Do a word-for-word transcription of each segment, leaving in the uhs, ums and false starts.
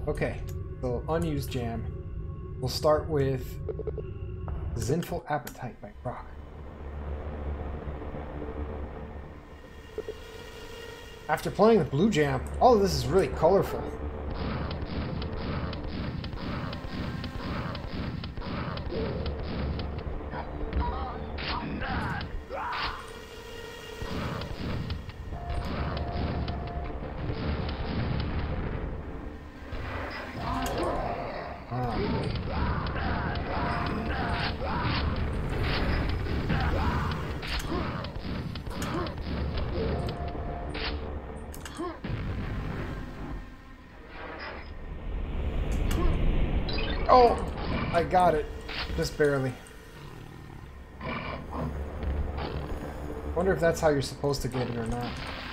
Okay, so Unused Jam. We'll start with Zinful Appetite by Rhoq. After playing the Blue Jam, all of this is really colorful. Oh, I got it. Just barely. Wonder if that's how you're supposed to get it or not.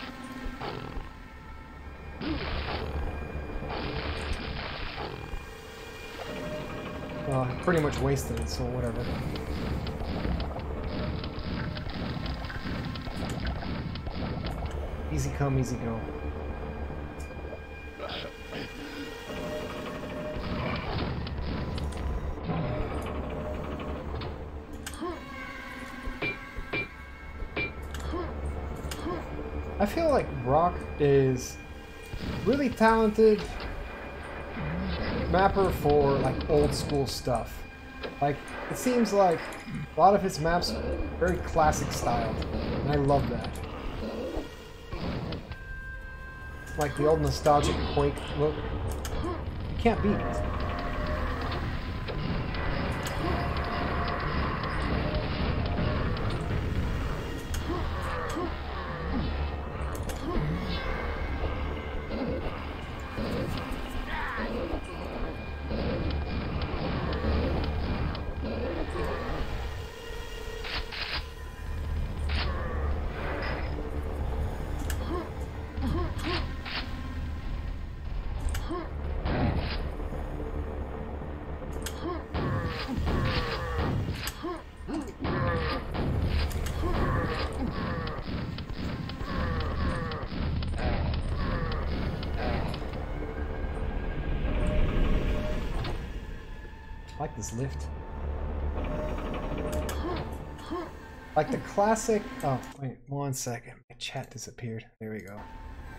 Well, I pretty much wasted it, so whatever. Easy come, easy go. I feel like Rhoq is really talented mapper for like old school stuff. Like it seems like a lot of his maps are very classic styled, and I love that. Like the old nostalgic Quake look. You can't beat it. I like this lift. Like the classic... Oh, wait, one second. My chat disappeared. There we go.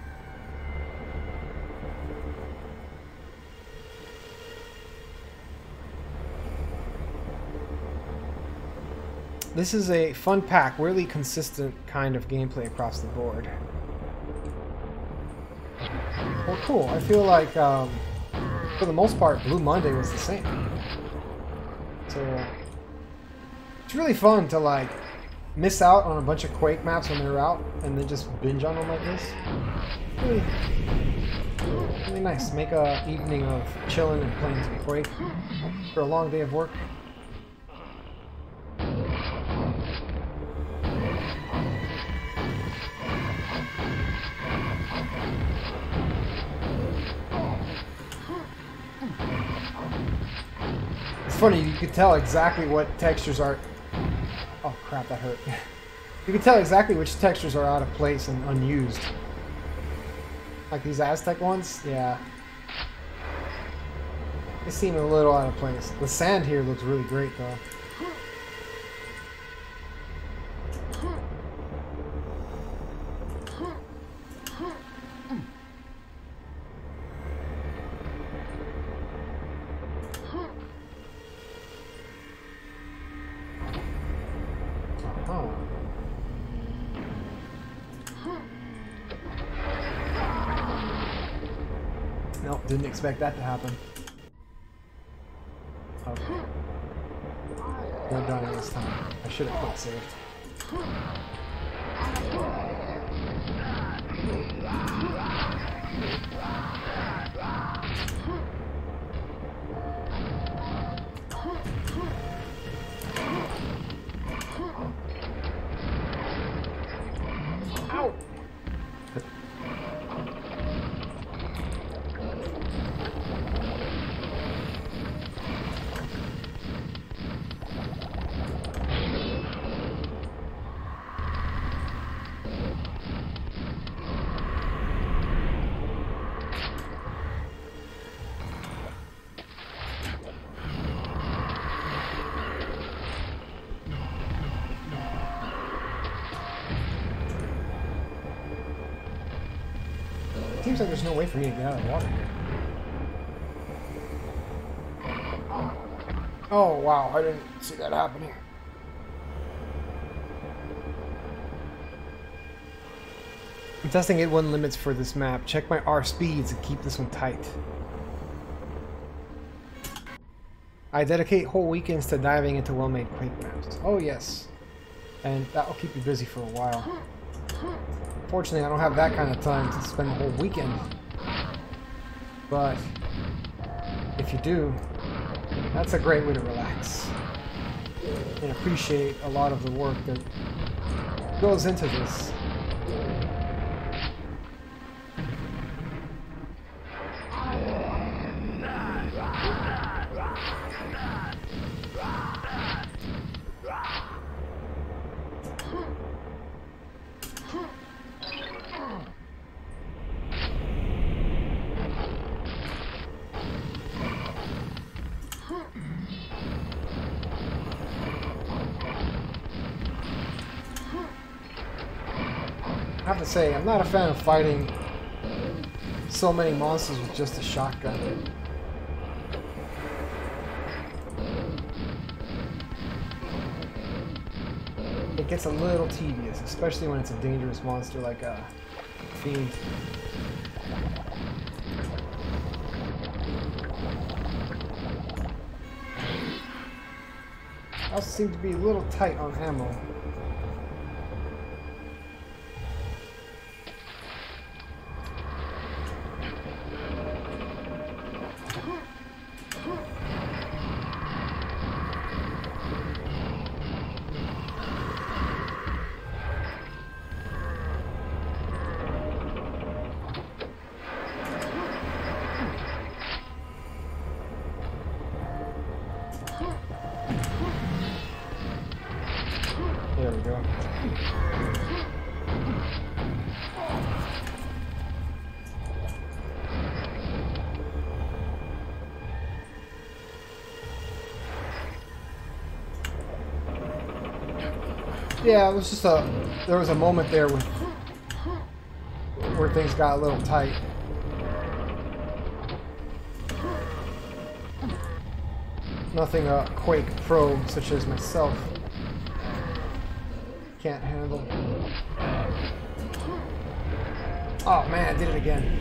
This is a fun pack, really consistent kind of gameplay across the board. Well, cool. I feel like, um, for the most part, Blue Monday was the same. So, it's really fun to, like, miss out on a bunch of Quake maps when they're out, and then just binge on them like this. Really, really nice. Make a evening of chilling and playing some Quake for a long day of work. It's funny, you could tell exactly what textures are... Oh crap, that hurt. You can tell exactly which textures are out of place and unused. Like these Aztec ones? Yeah. They seem a little out of place. The sand here looks really great though. Nope, didn't expect that to happen. Okay. We're done this time. I should have quick saved. Ow! seems like there's no way for me to get out of the water here. Oh wow, I didn't see that happening. I'm testing eight point one limits for this map. Check my R speeds and keep this one tight. I dedicate whole weekends to diving into well-made Quake maps. Oh yes. And that'll keep you busy for a while. Fortunately, I don't have that kind of time to spend the whole weekend. But if you do, that's a great way to relax and appreciate a lot of the work that goes into this. I have to say, I'm not a fan of fighting so many monsters with just a shotgun. It gets a little tedious, especially when it's a dangerous monster like a fiend. I also seem to be a little tight on ammo. There we go. Yeah, it was just a, there was a moment there with, where things got a little tight. Nothing a Quake pro such as myself can't handle. Oh man, I did it again.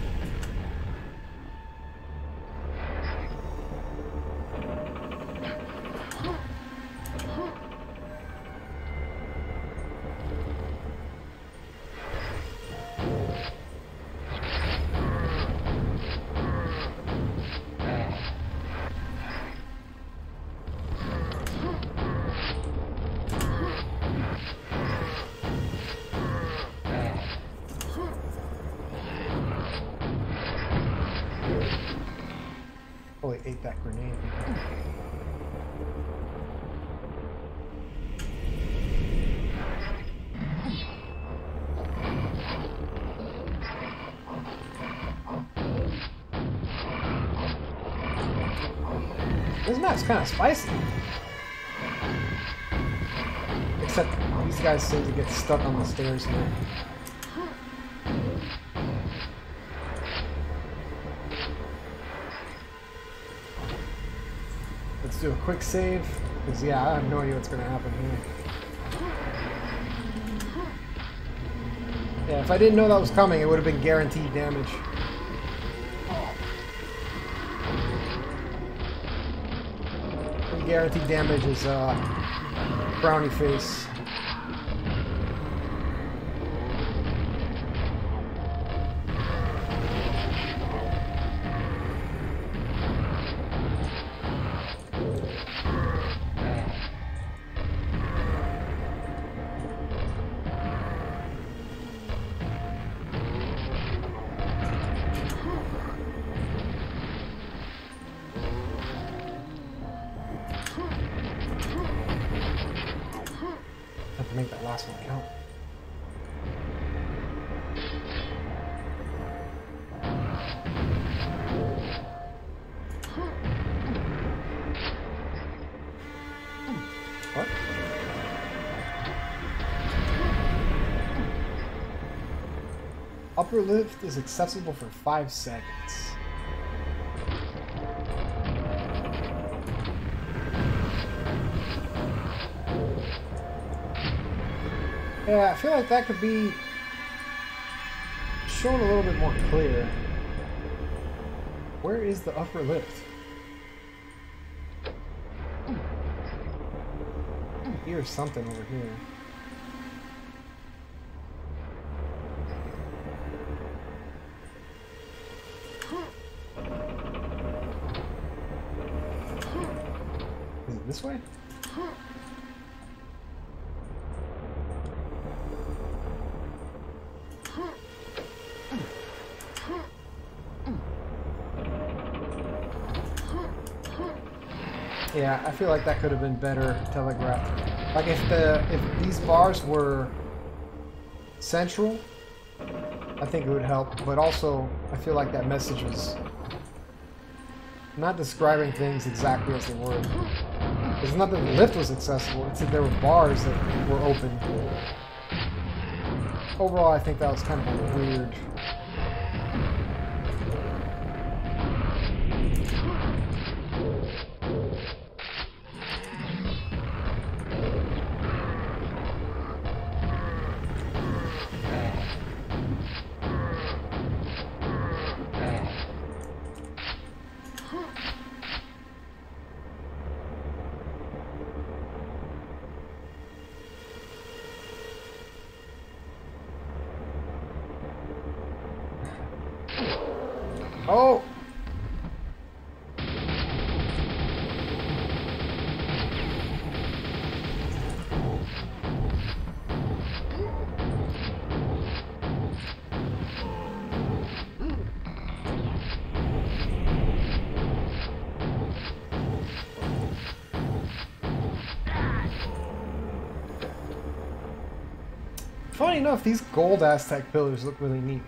Holy, ate that grenade. This map's kind of spicy. Except these guys seem to get stuck on the stairs here. Let's do a quick save, because yeah, I have no idea what's going to happen here. Yeah, if I didn't know that was coming, it would have been guaranteed damage. And guaranteed damage is uh, brownie face. Make that last one count. What? I'll upper lift is accessible for five seconds. Yeah, I feel like that could be shown a little bit more clear. Where is the upper lift? Here's something over here. Is it this way? Yeah, I feel like that could have been better telegraphed. Like if the if these bars were central, I think it would help. But also, I feel like that message was not describing things exactly as they were. It's not that the lift was accessible; it's that there were bars that were open. Overall, I think that was kind of weird. Oh! Funny enough, these gold Aztec pillars look really neat.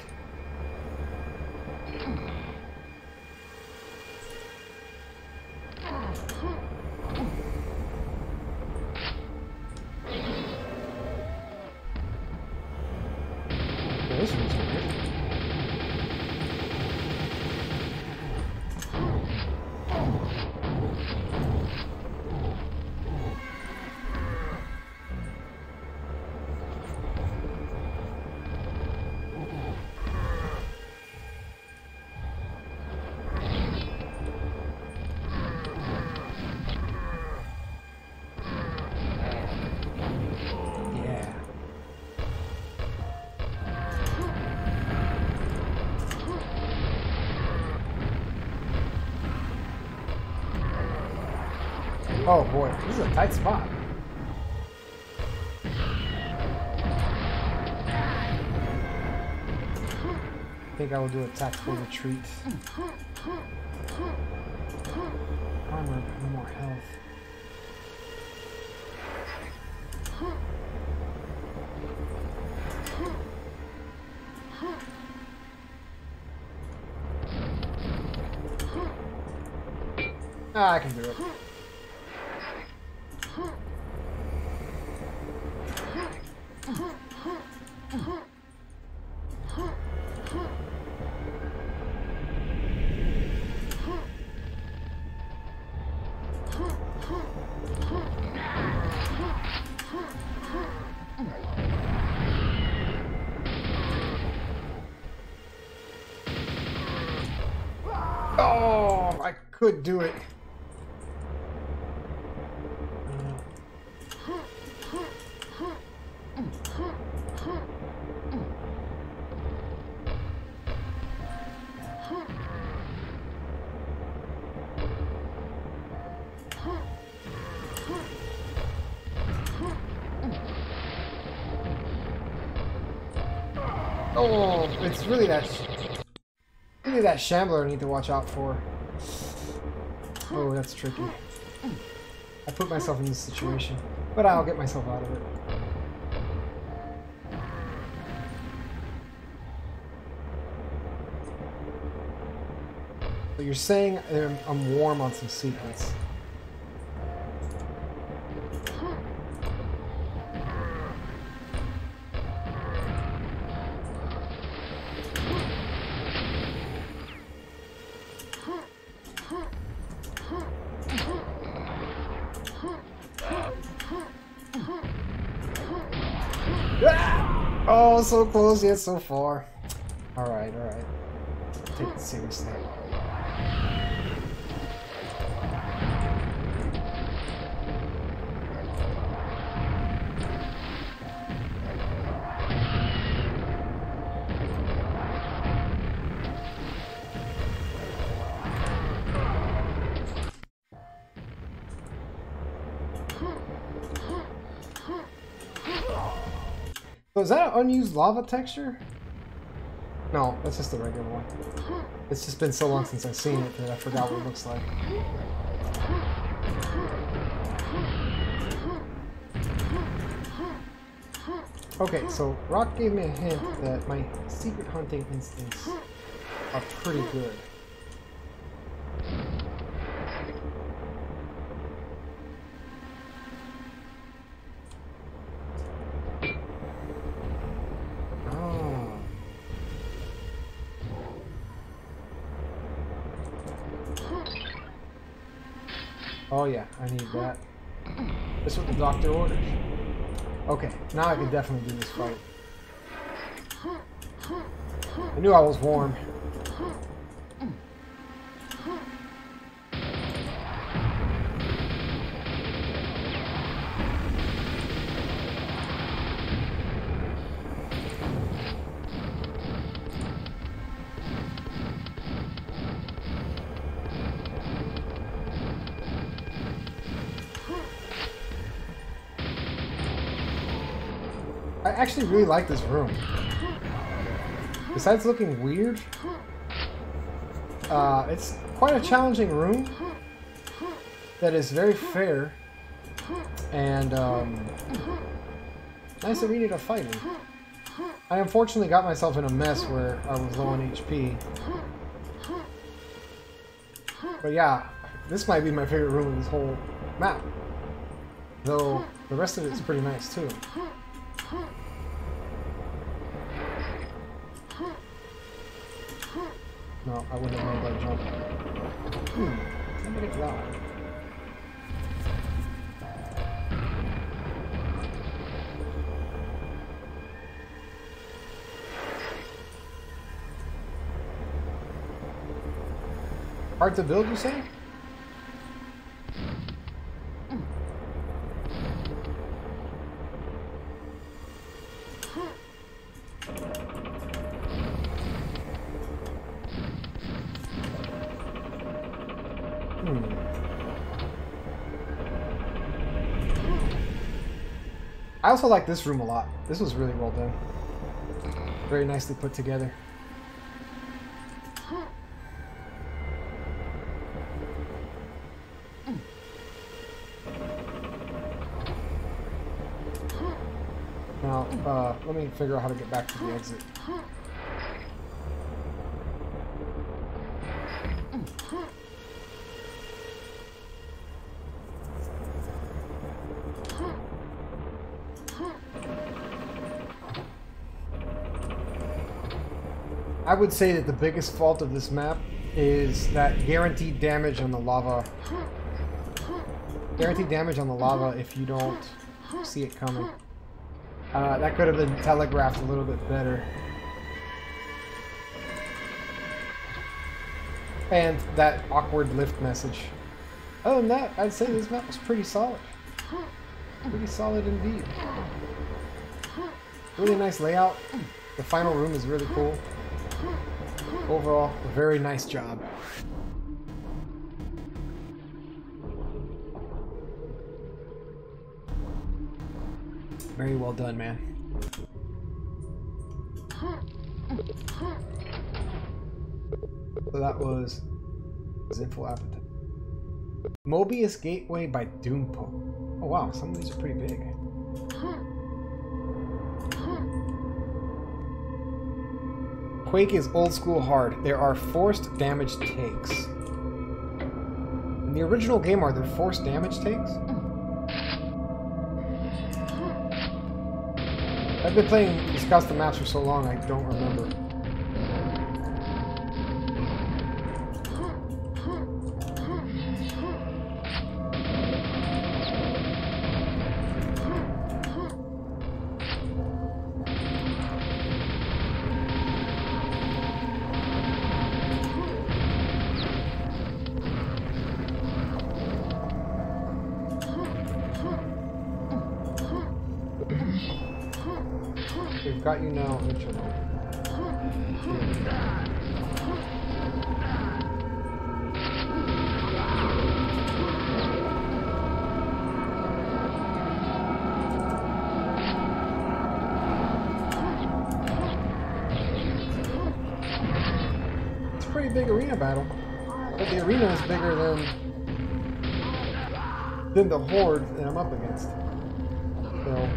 Oh boy, this is a tight spot. I think I will do a tactical retreat. Armor, no more health. Ah, I can do it. Oh, I could do it. Oh, it's really that, really that shambler I need to watch out for. Oh, that's tricky. I put myself in this situation, but I'll get myself out of it. So you're saying I'm warm on some secrets. Oh, so close yet so far. Alright, alright. Take it seriously. So is that an unused lava texture? No, that's just the regular one. It's just been so long since I've seen it that I forgot what it looks like. Okay, so Rhoq gave me a hint that my secret hunting instincts are pretty good. Oh yeah, I need that. That's what the doctor orders. Okay, now I can definitely do this fight. I knew I was warm. I actually really like this room. Besides looking weird, uh, it's quite a challenging room that is very fair and um, nice arena to fight in. I unfortunately got myself in a mess where I was low on H P. But yeah, this might be my favorite room in this whole map. Though the rest of it's pretty nice too. No, I wouldn't have made that jump. Hmm, somebody got. Hard to build, you say? I also like this room a lot. This was really well done. Very nicely put together. Now, uh, let me figure out how to get back to the exit. I would say that the biggest fault of this map is that guaranteed damage on the lava. Guaranteed damage on the lava if you don't see it coming. Uh, that could have been telegraphed a little bit better. And that awkward lift message. Other than that, I'd say this map was pretty solid. Pretty solid indeed. Really nice layout. The final room is really cool. Overall, a very nice job. Very well done, man. So that was Zinful Appetite. Mobius Gateway by DoomPope. Oh wow, some of these are pretty big. Quake is old school hard. There are forced damage takes. In the original game, are there forced damage takes? I've been playing these custom maps for so long, I don't remember. got you now, Mitchell. It's a pretty big arena battle. But the arena is bigger than than the horde that I'm up against. So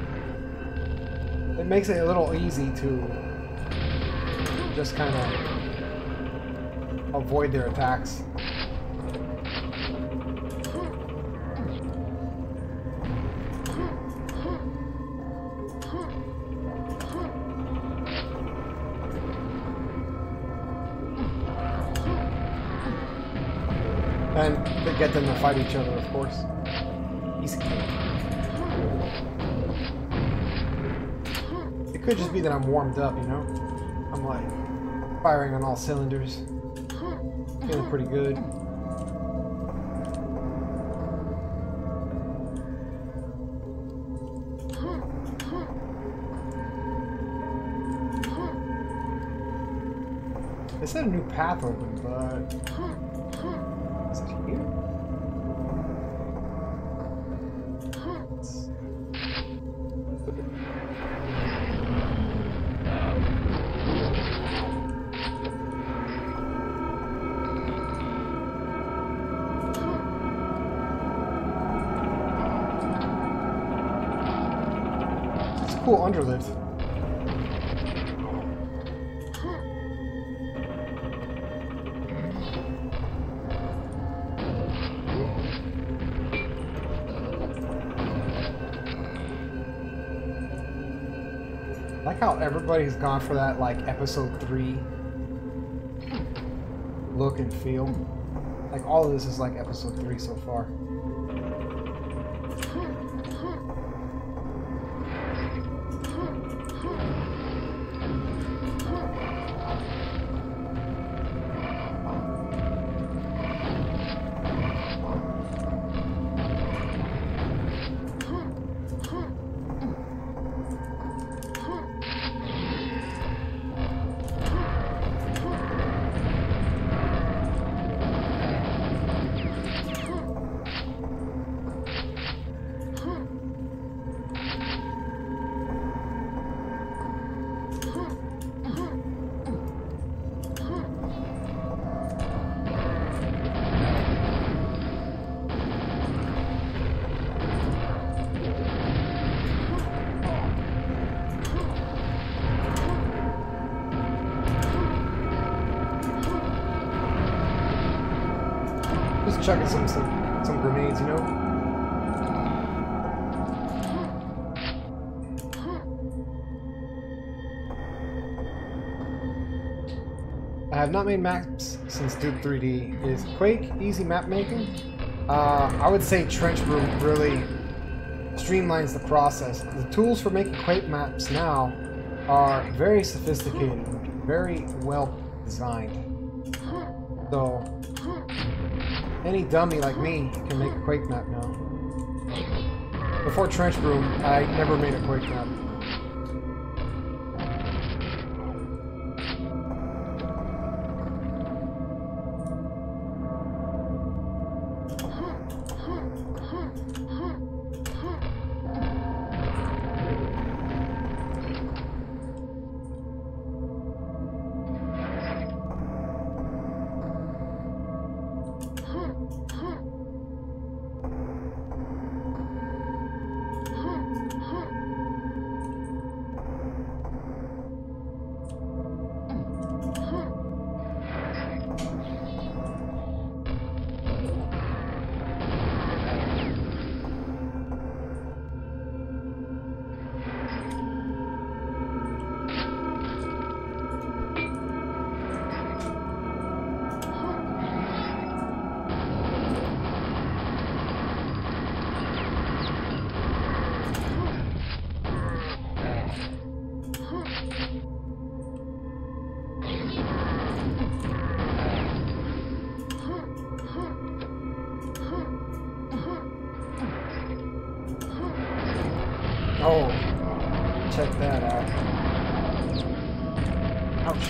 it makes it a little easy to just kind of avoid their attacks. And to get them to fight each other, of course. Easy kill. It could just be that I'm warmed up, you know? I'm like firing on all cylinders. Feeling pretty good. They said a new path open, but... is it here? It's a cool underlift. I like how everybody's gone for that, like, episode three look and feel. Like, all of this is like episode three so far. Chucking some, some some grenades, you know. I have not made maps since Duke three D. Is Quake easy map making? Uh, I would say Trench Room really streamlines the process. The tools for making Quake maps now are very sophisticated, very well designed. So any dummy like me can make a Quake map now. Before Trench Room, I never made a Quake map. Oh, check that out. Ouch.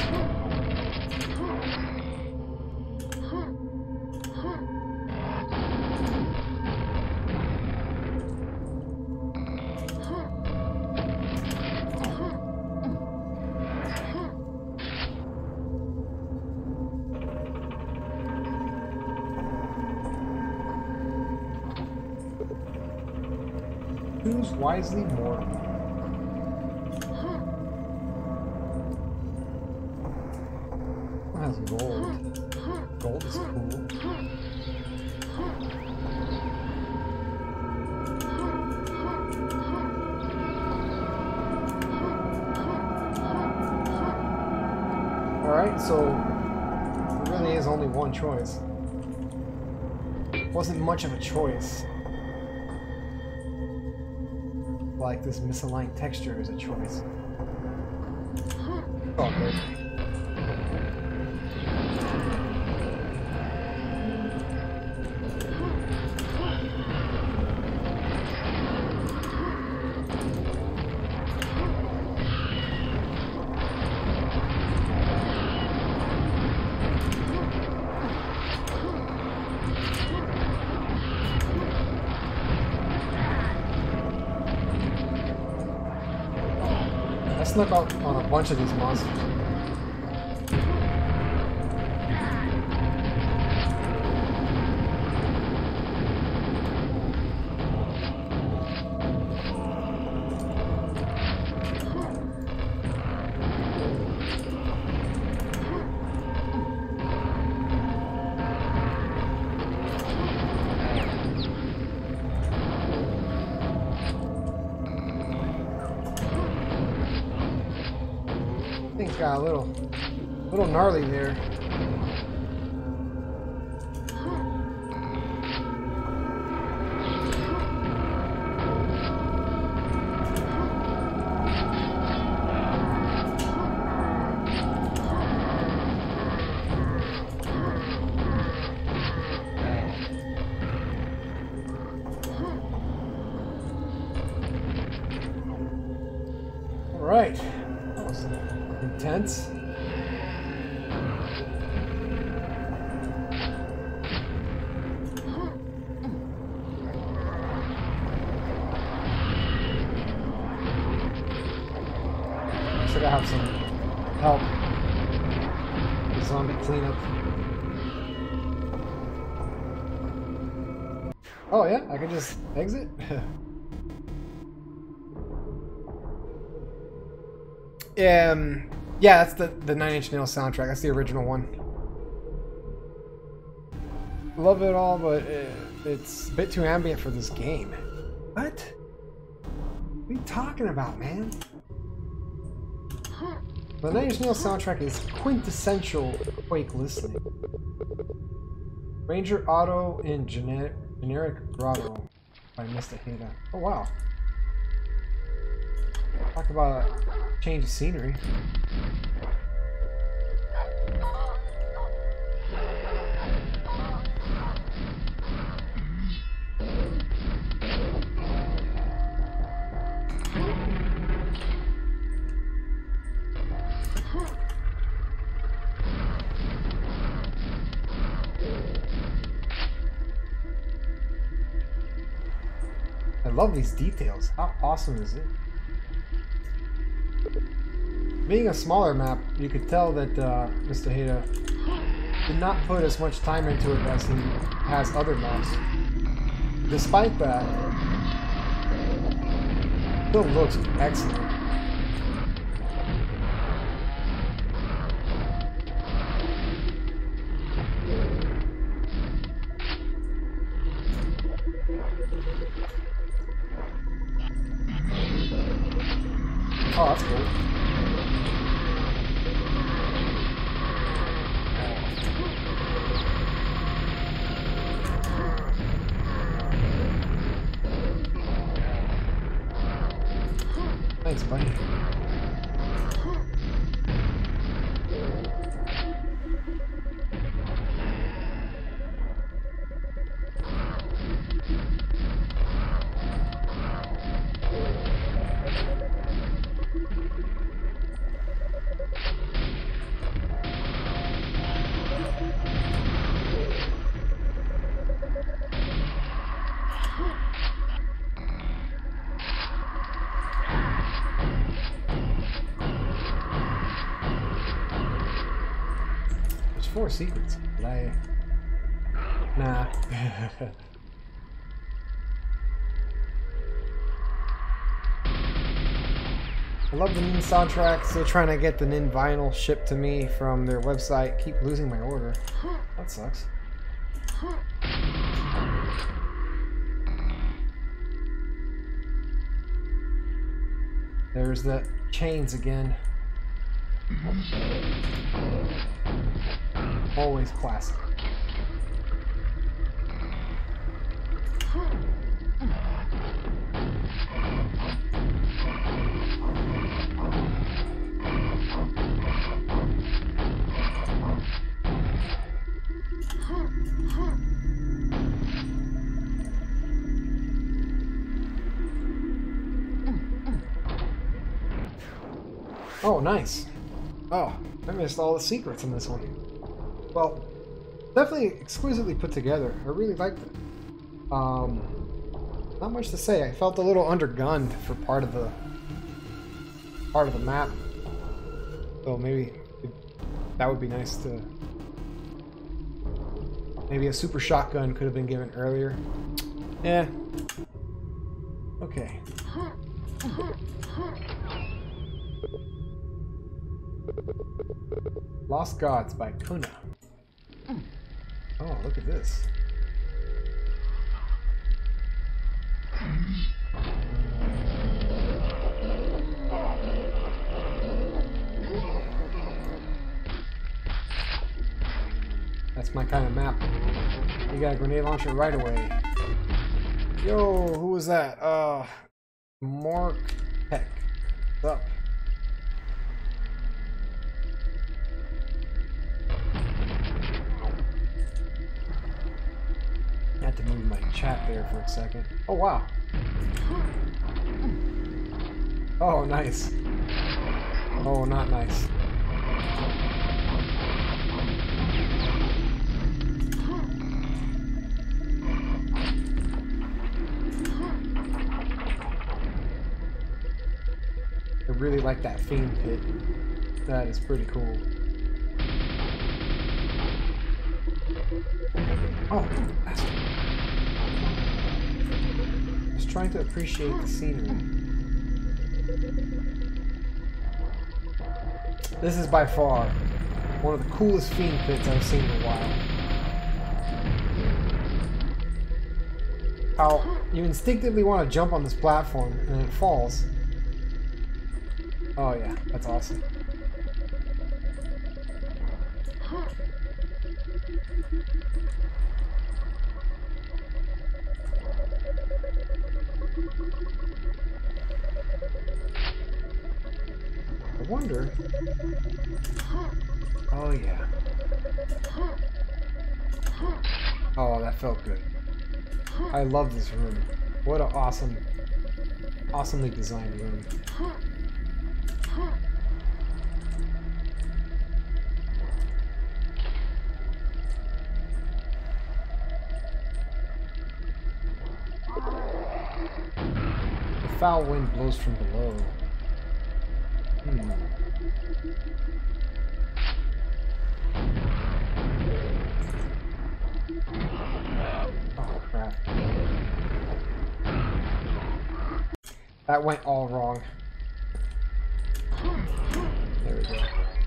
Choose wisely mortal. It has gold. Gold is cool. Alright, so there really is only one choice. Wasn't much of a choice. Like this misaligned texture is a choice. Oh, good. I snuck out on a bunch of these monsters. Thing's got a little, little gnarly there. All right. Intense. Should I have some help? Zombie cleanup. Oh yeah, I can just exit? Um, yeah, that's the, the Nine Inch Nails soundtrack. That's the original one. Love it all, but it, it's a bit too ambient for this game. What? What are you talking about, man? The Nine Inch Nails soundtrack is quintessential Quake listening. Ranger Otto in generic, generic Grotto by Mista Heita. Oh wow. Talk about a change of scenery. I love these details. How awesome is it? Being a smaller map, you could tell that uh, Mista Heita did not put as much time into it as he has other maps. Despite that, it still looks excellent. Oh, that's cool. Thanks, buddy. four secrets. Did I... Nah. I love the Nin soundtrack. Still trying to get the Nin vinyl shipped to me from their website. Keep losing my order. That sucks. There's the chains again. Always classic. Oh, nice. Oh, I missed all the secrets in this one. Well, definitely exquisitely put together. I really liked it. Um, not much to say. I felt a little undergunned for part of the part of the map. So maybe it, that would be nice to. Maybe a super shotgun could have been given earlier. Yeah. Okay. Lost Gods by Cunnah. Oh, look at this. That's my kind of map. You got a grenade launcher right away. Yo, who was that? Uh, Mark Heck. What's up? I had to move my chat there for a second. Oh, wow. Oh, nice. Oh, not nice. I really like that Fiend Pit. That is pretty cool. Oh, that's... Just trying to appreciate the scenery. This is by far one of the coolest Fiend Pits I've seen in a while. How you instinctively want to jump on this platform and then it falls. Oh yeah, that's awesome. I wonder... Oh yeah. Oh, that felt good. I love this room. What an awesome, awesomely designed room. The foul wind blows from below. Hmm. Oh crap. That went all wrong. There we go.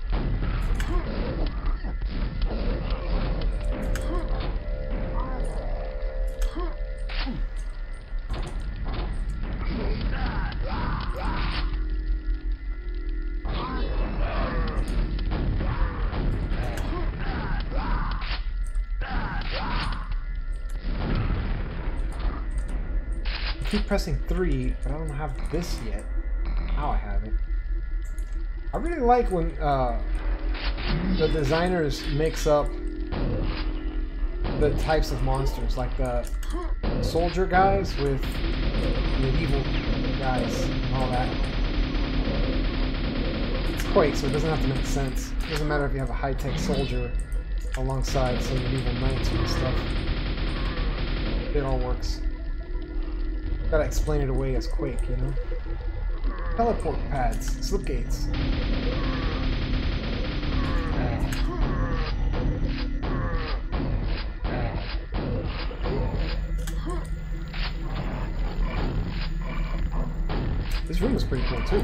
I keep pressing three, but I don't have this yet. Now I have it. I really like when uh, the designers mix up the types of monsters, like the soldier guys with medieval guys and all that. It's Quake, so it doesn't have to make sense. It doesn't matter if you have a high-tech soldier alongside some medieval knights and stuff. It all works. Gotta explain it away as Quake, you know? Teleport pads, slip gates. This room is pretty cool too.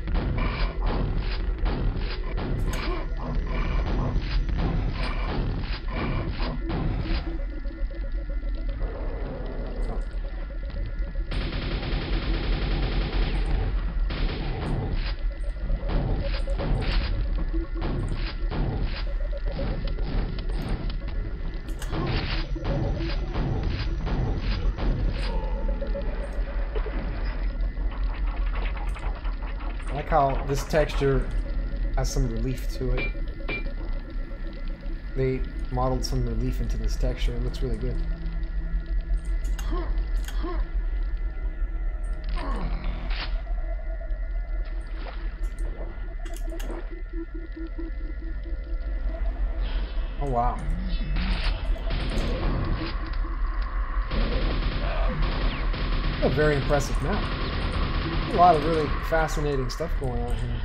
How this texture has some relief to it. They modeled some relief into this texture. It looks really good. Oh wow. A very impressive map. A lot of really fascinating stuff going on here.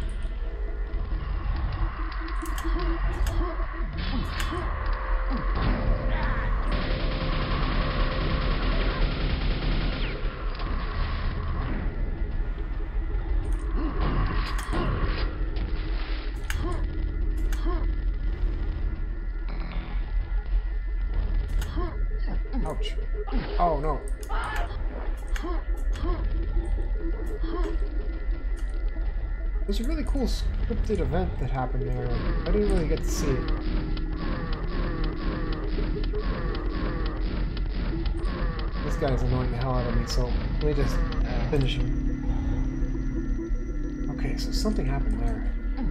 Ouch. Oh no. There's a really cool scripted event that happened there. I didn't really get to see it. This guy's annoying the hell out of me, so let me just finish him. Okay, so something happened there.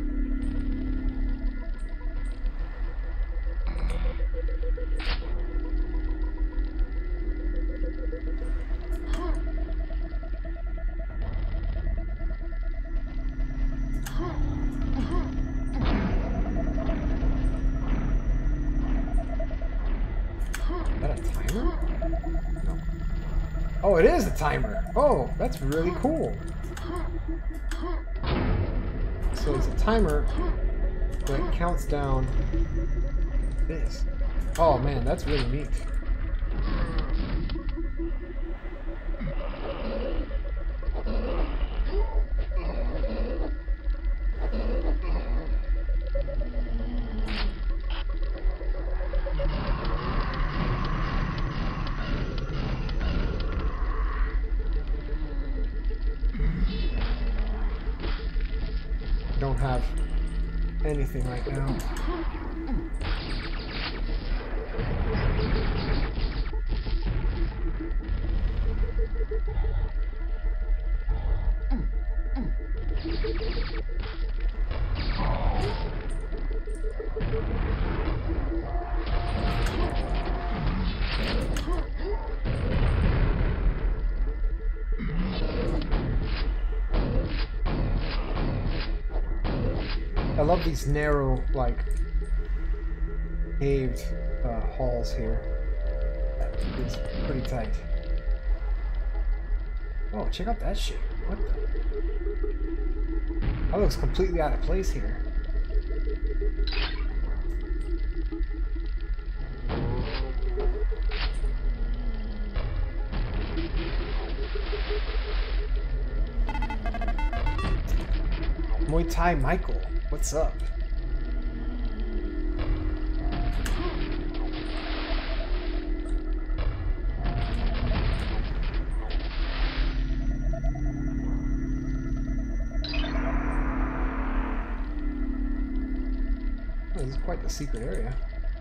Oh, it is a timer. Oh, that's really cool. So it's a timer that counts down this. Oh man, that's really neat. Don't have anything right now. I love these narrow, like, paved uh, halls here. It's pretty tight. Oh, check out that shit. What the? That looks completely out of place here. Muay Thai Michael. What's up? Oh, this is quite the secret area.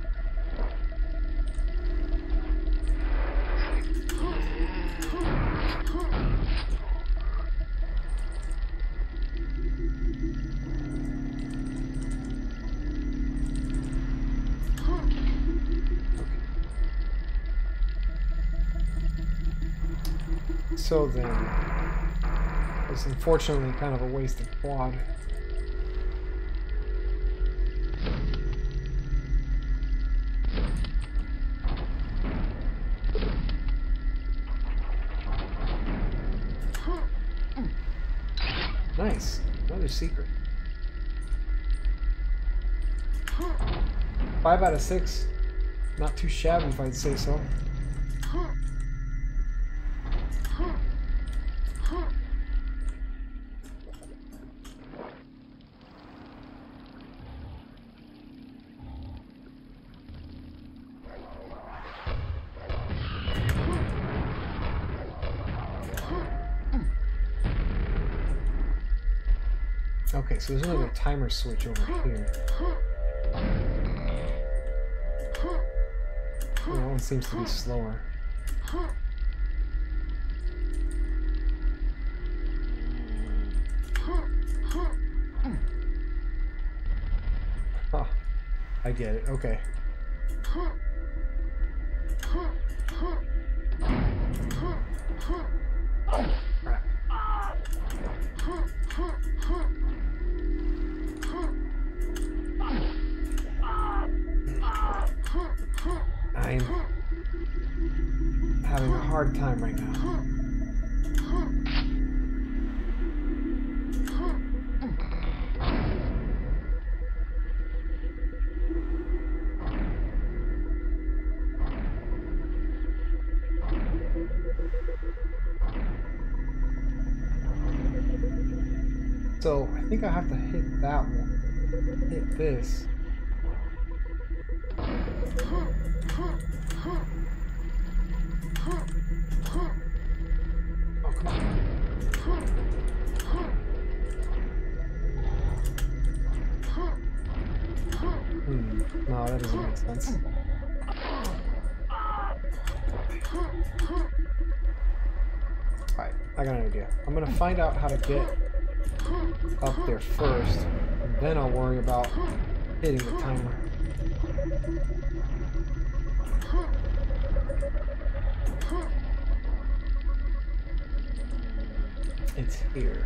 So then, it's unfortunately kind of a wasted quad. Nice, another secret. Five out of six, not too shabby if I'd say so. Okay, so there's another timer switch over here. Oh, that one seems to be slower. Huh. I get it, okay. I'm having a hard time right now. So I think I have to hit that one. Hit this. Oh, come on. Hmm. No, that doesn't make sense. Alright, I got an idea. I'm gonna find out how to get up there first, and then I'll worry about hitting the timer. It's here.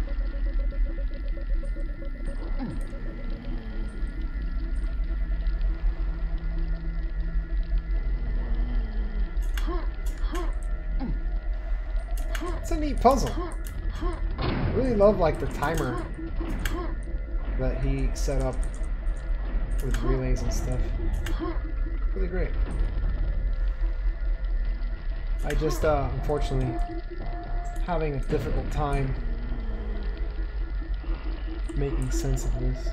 It's a neat puzzle. I really love like the timer that he set up with relays and stuff. Really great. I just uh, unfortunately having a difficult time making sense of this.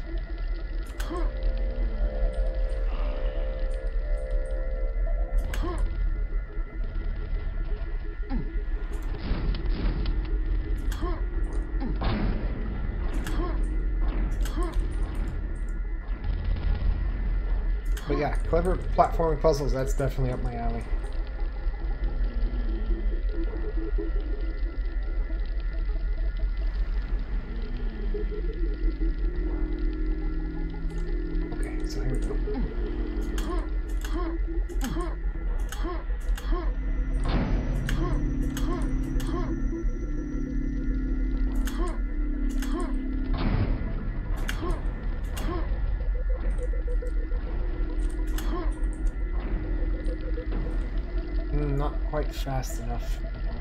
But yeah, clever platforming puzzles, that's definitely up my alley. Okay, so here we go. Not quite fast enough.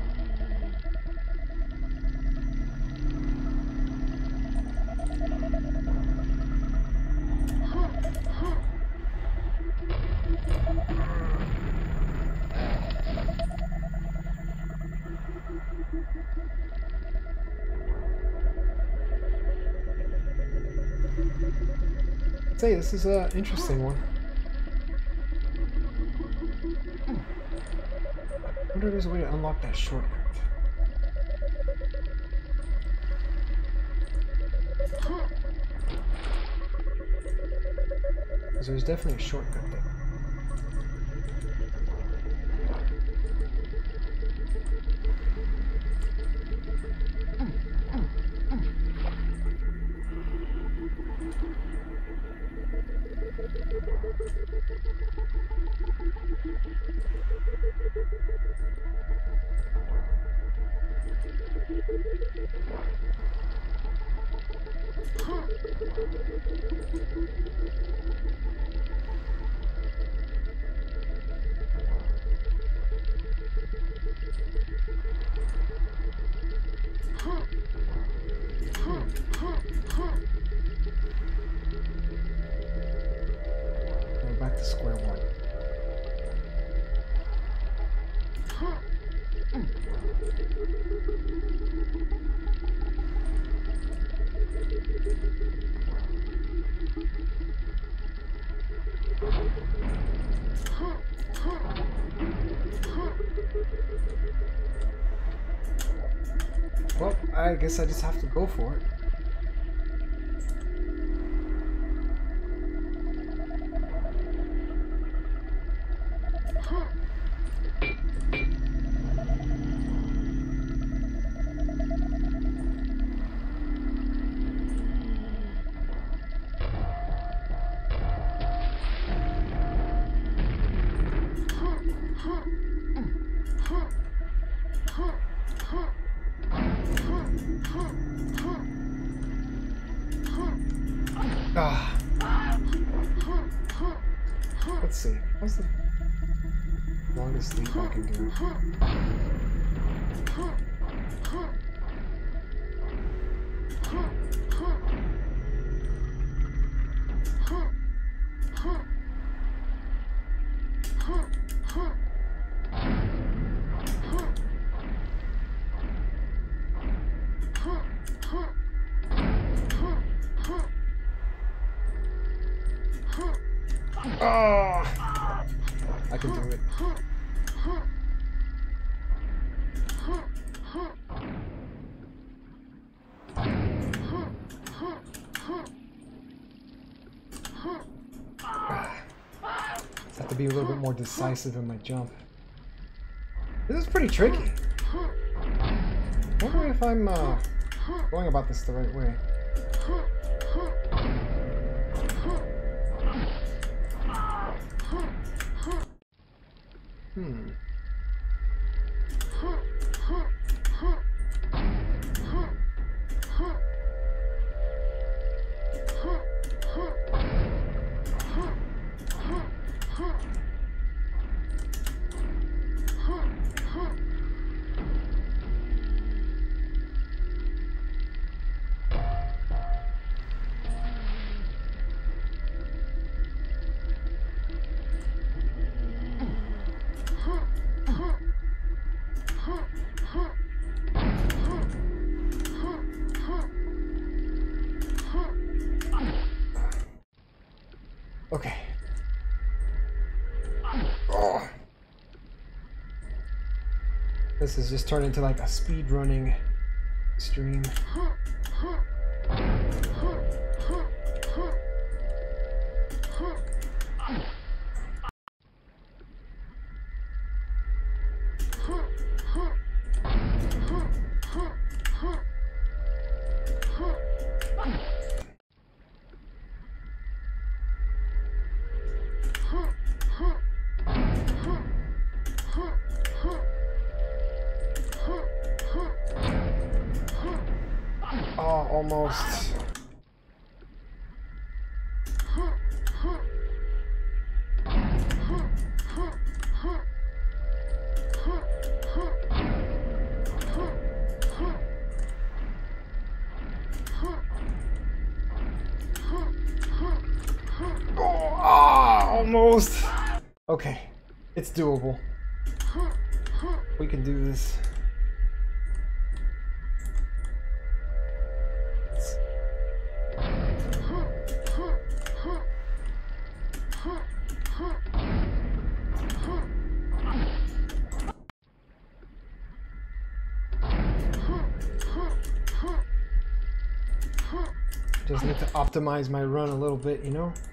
Say, this is an interesting one. I wonder if there's a way to unlock that shortcut. Because there's definitely a shortcut there. Back to square one. Well, I guess I just have to go for it. Ah. Let's see. What's the longest leap I can do? Oh, I can do it. Just have to be a little bit more decisive in my jump. This is pretty tricky. I wonder if I'm uh, going about this the right way. Hmm. Okay. Oh. This has just turned into like a speed running stream. Oh, almost. Oh, ah, almost. Okay, it's doable. We can do this. Just need to optimize my run a little bit, you know?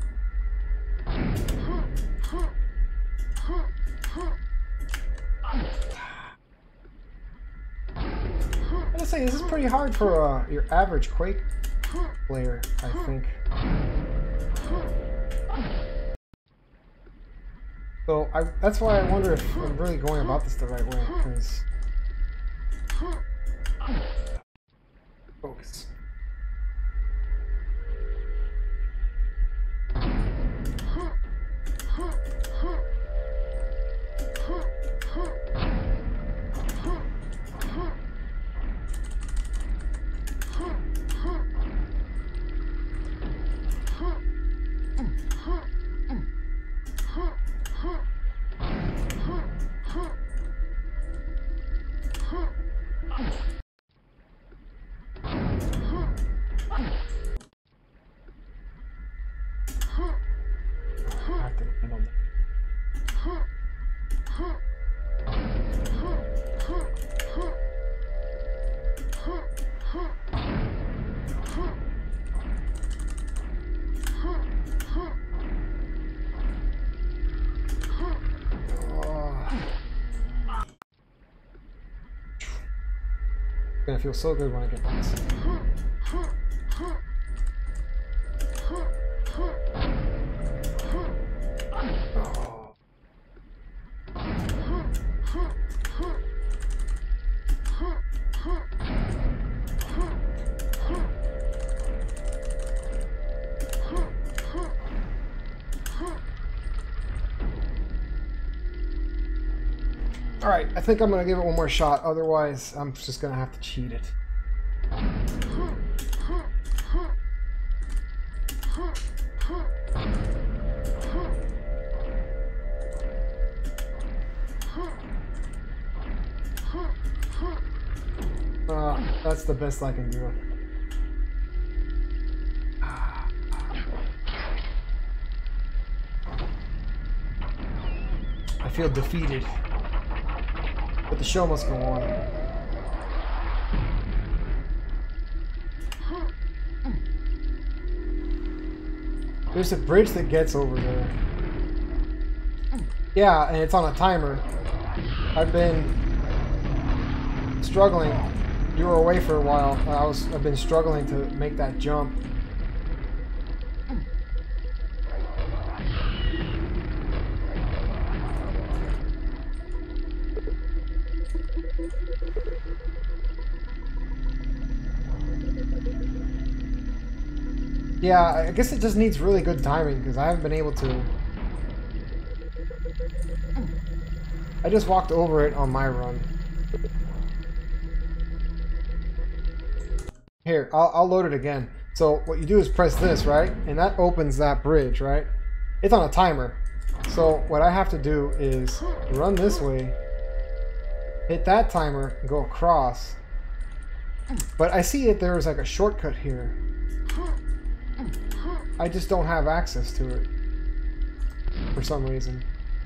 I gotta say, this is pretty hard for uh, your average Quake player, I think. So I, that's why I wonder if I'm really going about this the right way, because... Focus. It's gonna feel so good when I get this. Oh. Alright, I think I'm gonna give it one more shot, otherwise I'm just gonna have to cheat it. Uh, that's the best I can do. I feel defeated, but the show must go on. There's a bridge that gets over there. Yeah, and it's on a timer. I've been struggling. You were away for a while. I was. I've been struggling to make that jump. Yeah, I guess it just needs really good timing because I haven't been able to. I just walked over it on my run. Here, I'll, I'll load it again. So what you do is press this, right? And that opens that bridge, right? It's on a timer. So what I have to do is run this way, hit that timer, and go across. But I see that there is like a shortcut here. I just don't have access to it for some reason.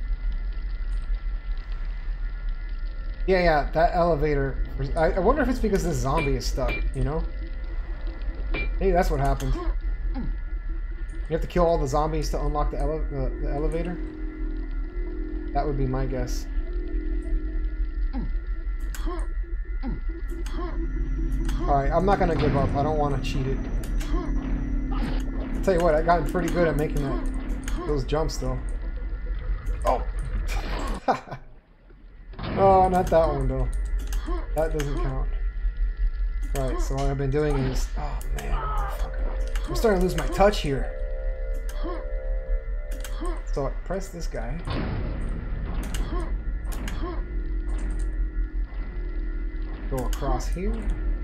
Yeah, yeah, that elevator. I, I wonder if it's because this zombie is stuck, you know? Hey, that's what happened. You have to kill all the zombies to unlock the, ele the, the elevator? That would be my guess. Alright, I'm not gonna give up. I don't want to cheat it. I'll tell you what, I got pretty good at making that, those jumps though. Oh! Oh, not that one though. That doesn't count. Right, so what I've been doing is... Oh man, I'm starting to lose my touch here. So I press this guy. Go across here.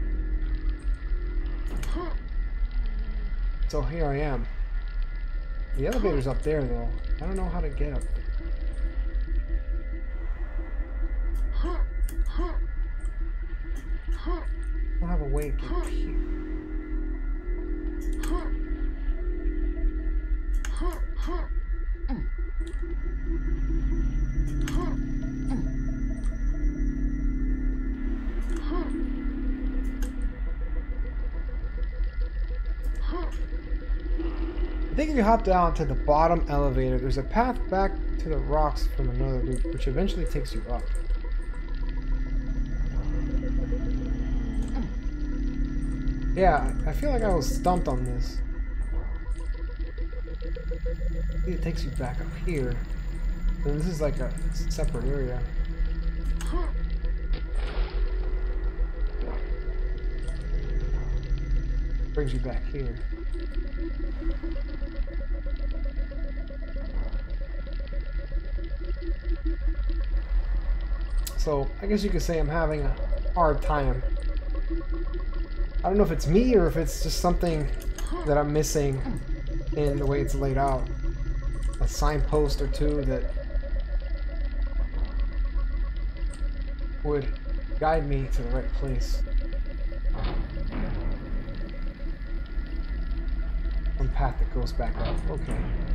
So here I am. The elevator's up there though. I don't know how to get up there. I don't have a way to get up here. I think if you hop down to the bottom elevator, there's a path back to the rocks from another loop, which eventually takes you up. Yeah, I feel like I was stumped on this. I think it takes you back up here. And this is like a separate area. Brings you back here. So, I guess you could say I'm having a hard time. I don't know if it's me or if it's just something that I'm missing in the way it's laid out. A signpost or two that would guide me to the right place. One path that goes back up. Okay.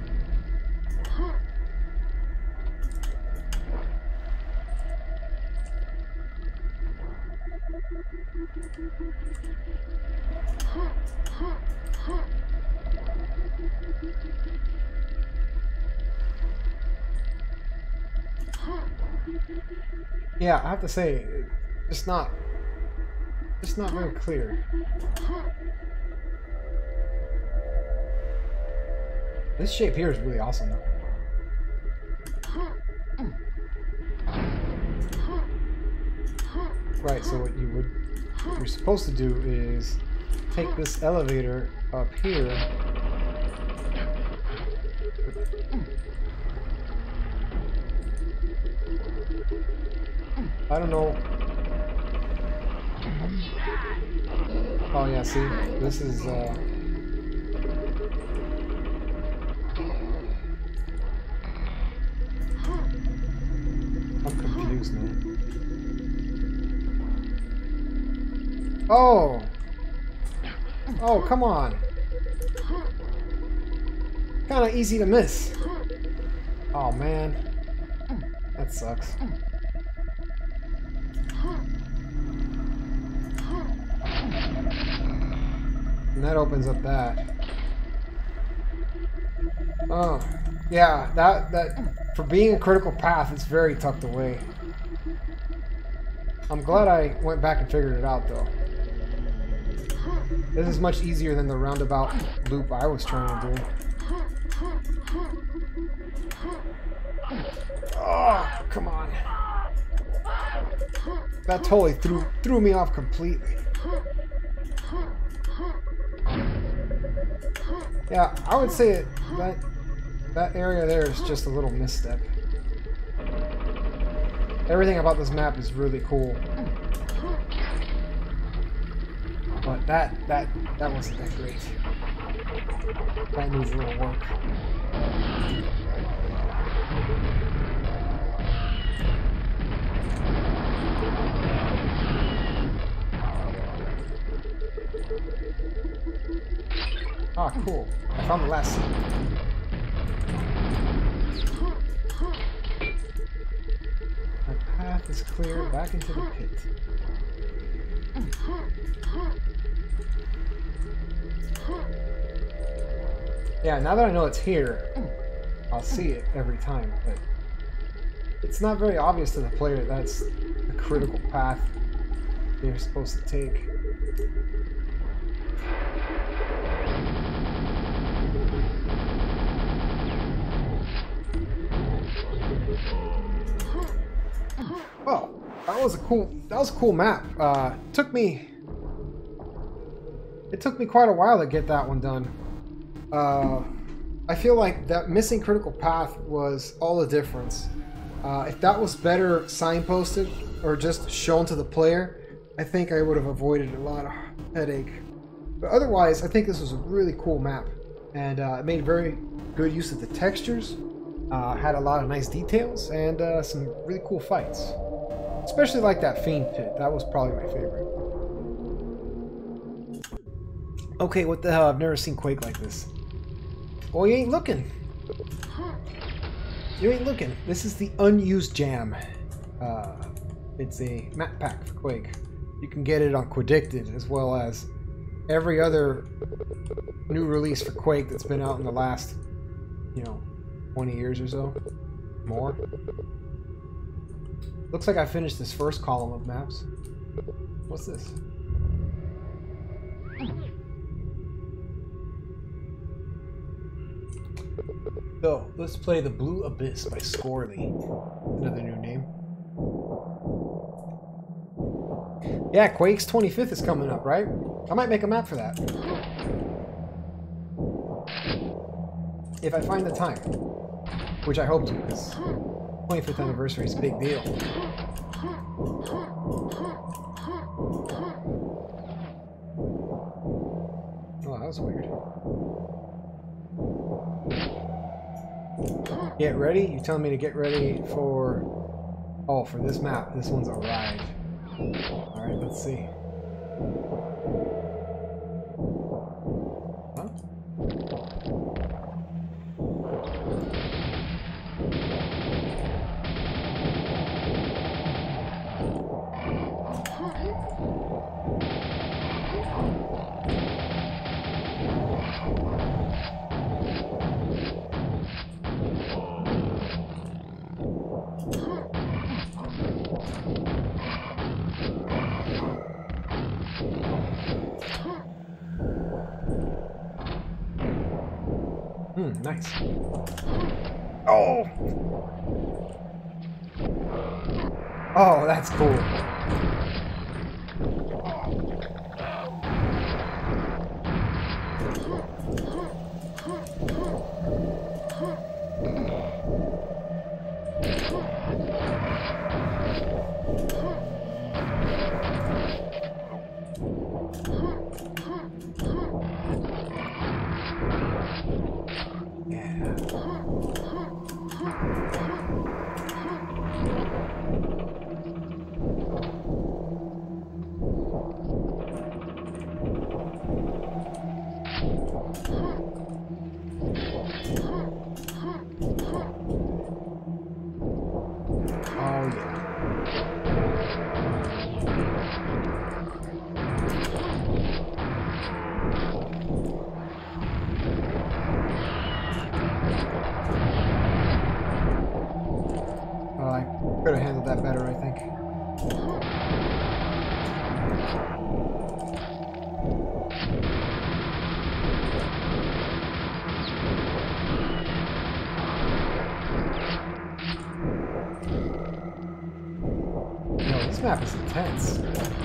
Yeah, I have to say, it's not, it's not very clear. This shape here is really awesome though. Right, so what you would, what you're supposed to do is take this elevator up here. I don't know. Oh yeah, see, this is uh I'm confused, man. Oh! Oh, come on. Kinda easy to miss. Oh man. That sucks. And that opens up that. Oh, yeah, that, that, for being a critical path, it's very tucked away. I'm glad I went back and figured it out, though. This is much easier than the roundabout loop I was trying to do. Oh, come on. That totally threw, threw me off completely. Yeah, I would say it, that that area there is just a little misstep. Everything about this map is really cool, but that that that wasn't that great. That needs a little work. Ah, cool. I found the last seat. My path is clear back into the pit. Yeah, now that I know it's here, I'll see it every time, but it's not very obvious to the player that that's the critical path they're supposed to take. Well, that was a cool. That was a cool map. Uh, took me. It took me quite a while to get that one done. Uh, I feel like that missing critical path was all the difference. Uh, if that was better signposted or just shown to the player, I think I would have avoided a lot of headache. But otherwise, I think this was a really cool map, and uh, it made very good use of the textures. Uh, had a lot of nice details and uh, some really cool fights. Especially like that Fiend Pit. That was probably my favorite. Okay, what the hell? I've never seen Quake like this. Well, you ain't looking. You ain't looking. This is the Unused Jam. Uh, it's a map pack for Quake. You can get it on Quadicted as well as every other new release for Quake that's been out in the last, you know, twenty years or so. More. Looks like I finished this first column of maps. What's this? So, let's play The Blue Abyss by Skorly. Another new name. Yeah, Quake's twenty-fifth is coming up, right? I might make a map for that. If I find the time. Which I hope to, because twenty-fifth anniversary is a big deal. Oh, that was weird. Get ready? You're telling me to get ready for... Oh, for this map. This one's a ride. Alright, let's see. Huh? Hmm, nice. Oh! Oh, that's cool. handled that better, I think. No, this map is intense.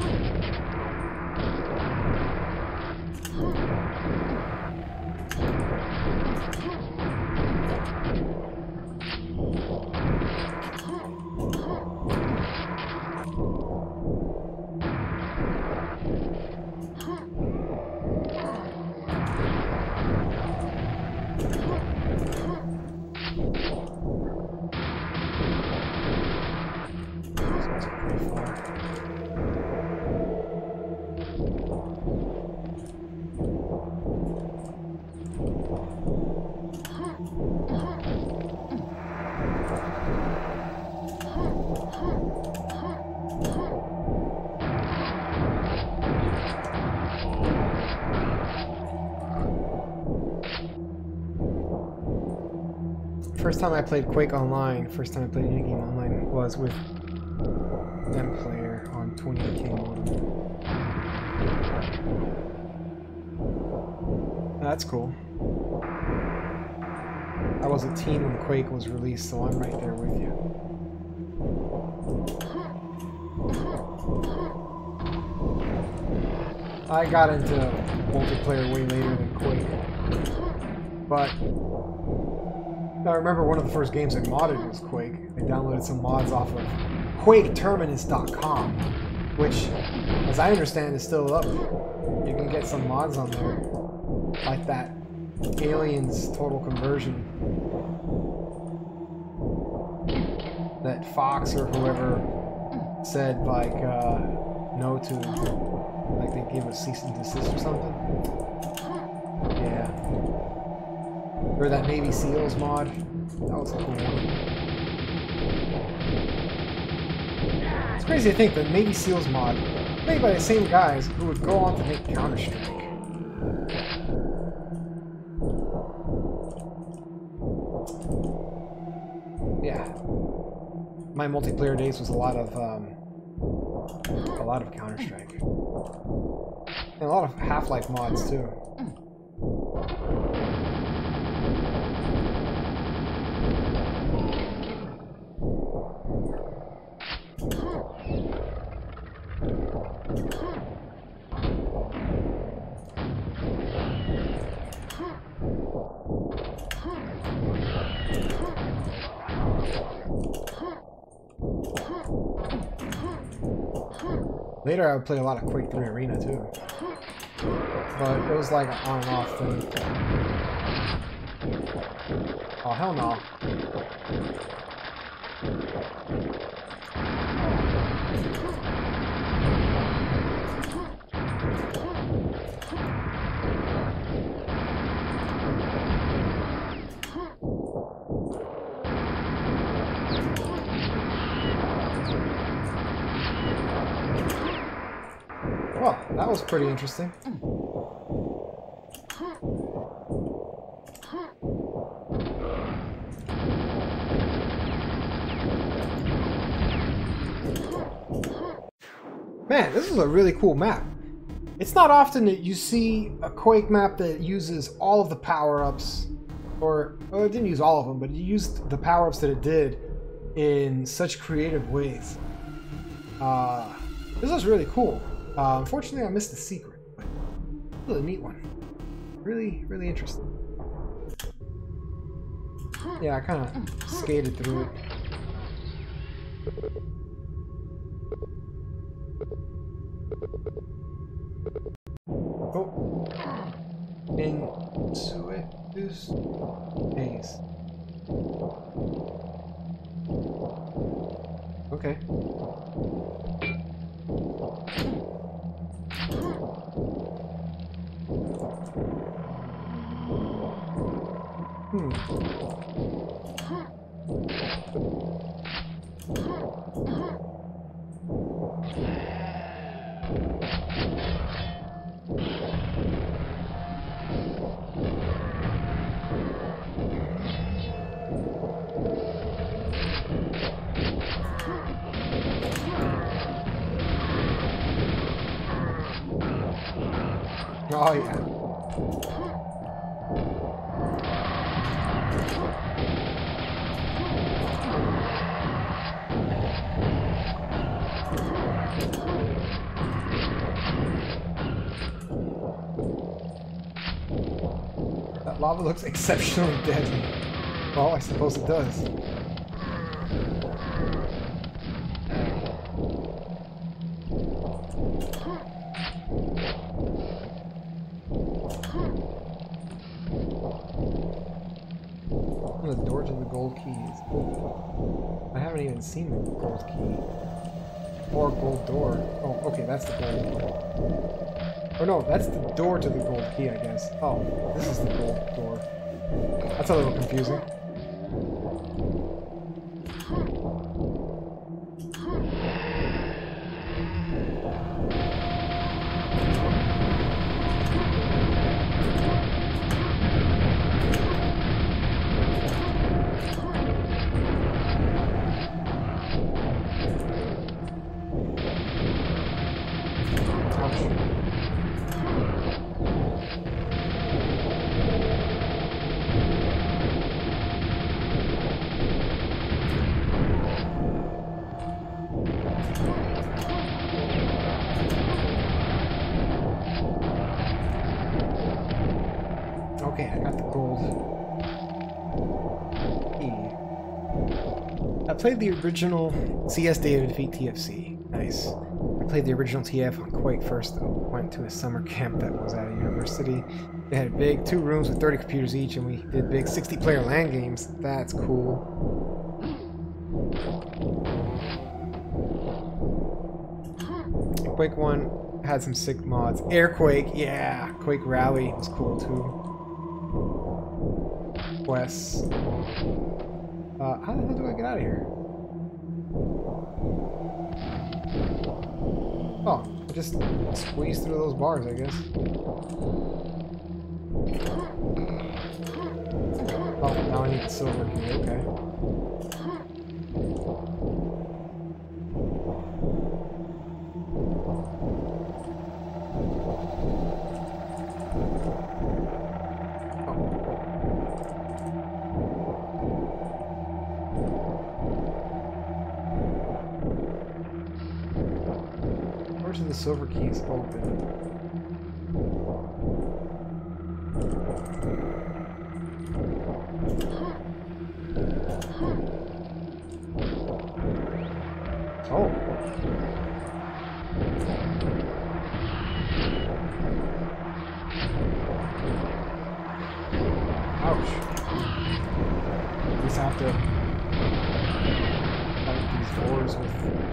First time I played Quake online, first time I played any game online was with M Player on twenty-eight K modem. That's cool. I was a teen when Quake was released, so I'm right there with you. I got into multiplayer way later than Quake, but I remember one of the first games I modded was Quake. I downloaded some mods off of Quake Terminus dot com, which, as I understand, is still up. You can get some mods on there, like that Aliens Total Conversion that Fox or whoever said, like, uh, no to, like they gave a cease and desist or something. Yeah. Or that Navy SEALs mod. That was a cool one. It's crazy to think that Navy SEALs mod, made by the same guys who would go on to make Counter-Strike. Yeah. My multiplayer days was a lot of, um, a lot of Counter-Strike. And a lot of Half-Life mods, too. Later I would play a lot of Quake three Arena too. But it was like an on and off thing. Oh hell no. Well, that was pretty interesting. Man, this is a really cool map. It's not often that you see a Quake map that uses all of the power-ups, or, or it didn't use all of them, but it used the power-ups that it did in such creative ways. Uh, this is really cool. Uh, unfortunately, I missed the secret, but really neat one. Really, really interesting. Yeah, I kind of skated through it. Oh. Insuetus Aes. Okay. Hmm. Oh yeah. That lava looks exceptionally deadly. Well, I suppose it does. The door to the gold keys. Oh, I haven't even seen the gold key. Or gold door. Oh, okay, that's the gold. Or no, that's the door to the gold key, I guess. Oh, this is the gold door. That's a little confusing. Okay, I got the gold key. I played the original C S Data Defeat T F C. Nice. I played the original T F on Quake first, though. Went to a summer camp that was at a university. They had big two rooms with thirty computers each, and we did big sixty player LAN games. That's cool. Quake one had some sick mods. Airquake, yeah. Quake Rally was cool, too. Quests. Uh, how the hell do I get out of here? Oh, I just squeeze through those bars, I guess. Oh, now I need the silver key, okay. The silver keys open. Oh. Ouch. Just have to fight these doors with.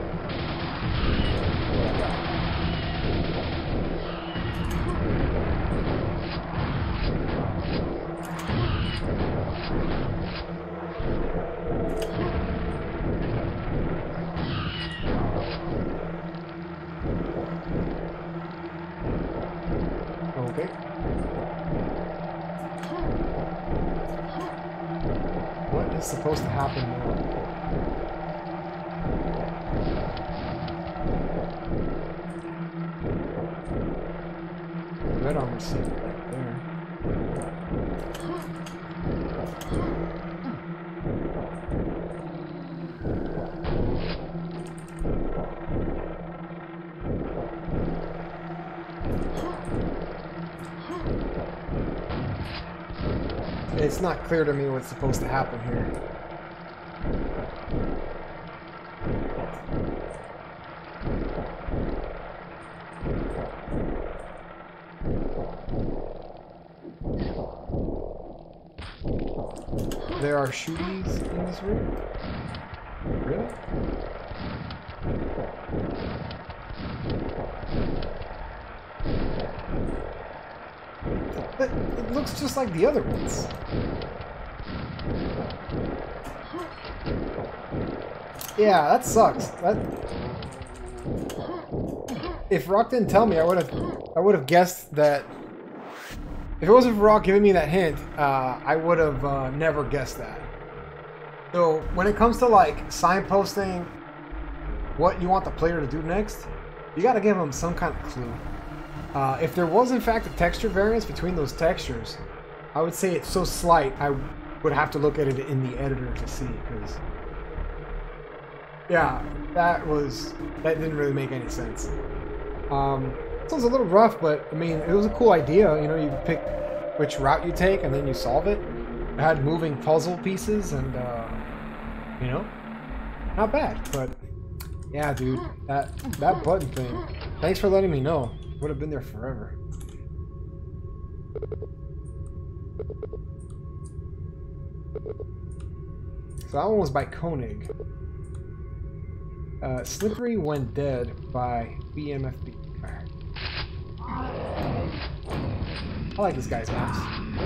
Okay. What is supposed to happen now? Red armor seat right there. It's not clear to me what's supposed to happen here. There are shooties in this room? Really? But it looks just like the other ones. Yeah, that sucks. That... If Rhoq didn't tell me, I would have I would have guessed that. If it wasn't for Rhoq giving me that hint, uh, I would have uh, never guessed that. So when it comes to like signposting what you want the player to do next, you got to give them some kind of clue. Uh, if there was in fact a texture variance between those textures, I would say it's so slight I would have to look at it in the editor to see, because yeah, that was that didn't really make any sense. Um, it was a little rough, but I mean it was a cool idea. You know, you pick which route you take and then you solve it. It had moving puzzle pieces and uh, you know, not bad. But yeah, dude, that that button thing. Thanks for letting me know. Would have been there forever. So that one was by Konig. Uh, Slippery When Dead by B M F B R. I like this guy's mouse.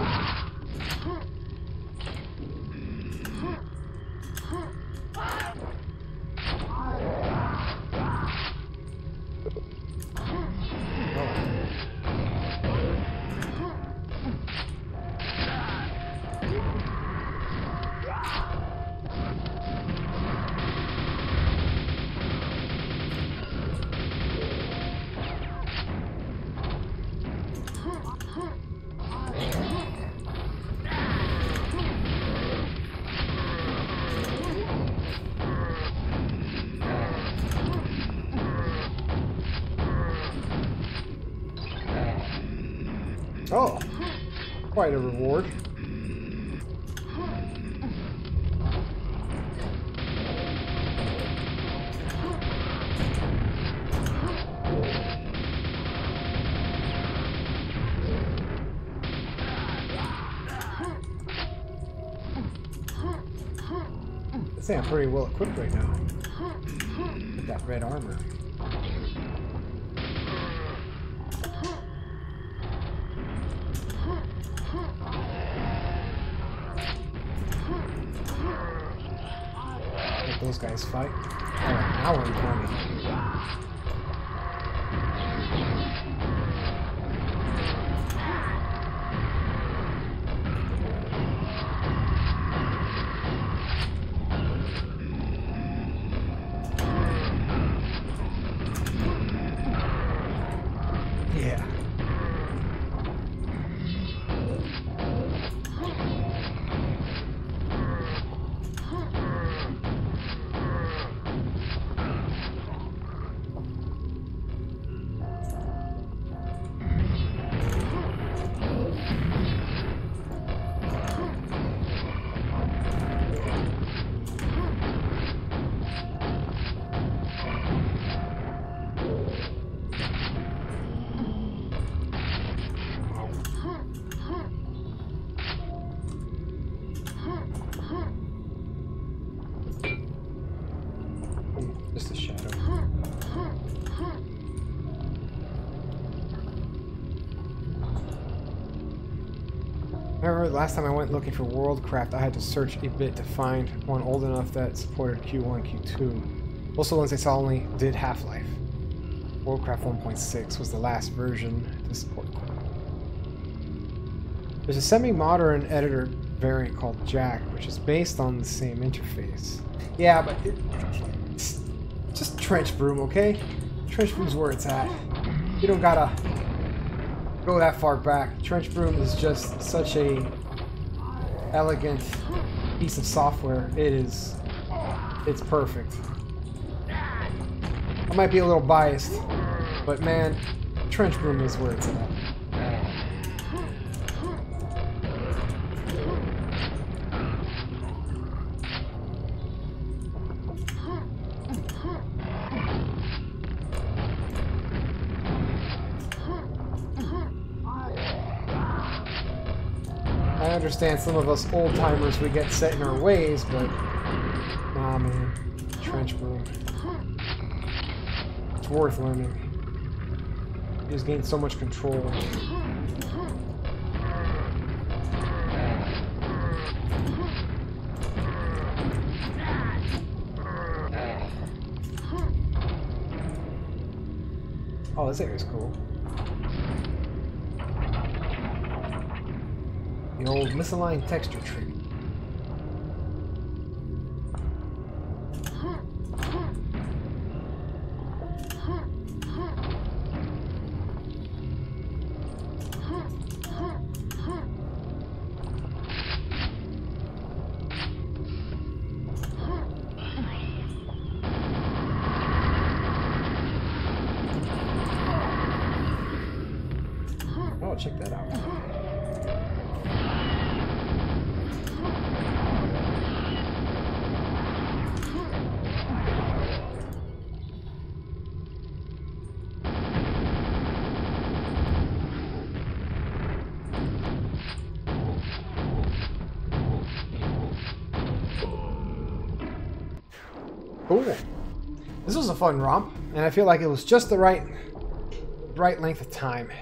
Oh, quite a reward. I'd say I'm pretty well equipped right now with that red armor. Those guys fight. Alright, now we're running. Yeah. Just a shadow. I remember the last time I went looking for Worldcraft, I had to search a bit to find one old enough that supported Q one, Q two. Most of the ones I saw only did Half-Life. Worldcraft one point six was the last version to support Quake. There's a semi-modern editor variant called Jack, which is based on the same interface. Yeah, but it, it's just Trench Broom, okay? Trench Broom's where it's at. You don't gotta go that far back. Trench Broom is just such a elegant piece of software. It is, it's perfect. I might be a little biased, but man, Trench Broom is where it's at. I understand some of us old-timers, we get set in our ways, but nah, man, Trench Broom. It's worth learning. You just gain so much control. Oh, this area's cool. The old misaligned texture tree. check that out. Cool. This was a fun romp, and I feel like it was just the right, right length of time.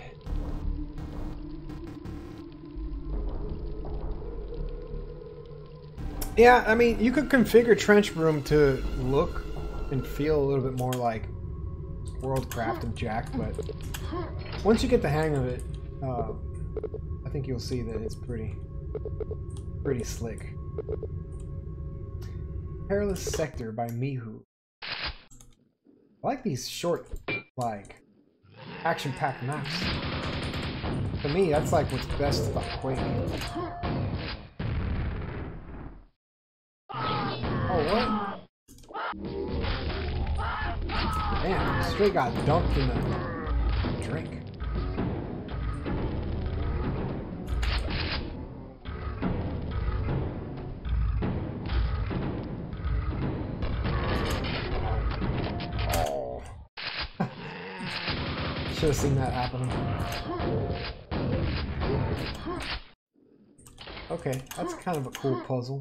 Yeah, I mean, you could configure Trench Room to look and feel a little bit more like Worldcraft and Jack, but once you get the hang of it, uh, I think you'll see that it's pretty, pretty slick. Perilous Sector by Mihu. I like these short, like, action-packed maps. To me, that's like what's best about Quake. Oh, what? Damn, straight got dunked in the drink. Oh. Should have seen that happening. Okay, that's kind of a cool puzzle.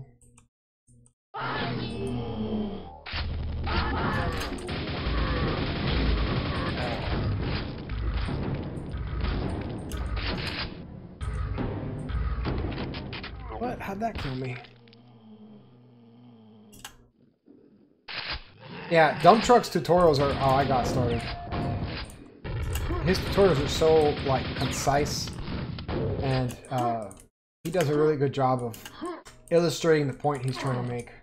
What? How'd that kill me? Yeah, Dump Truck's tutorials are how I got started. His tutorials are so, like, concise, and uh, he does a really good job of illustrating the point he's trying to make.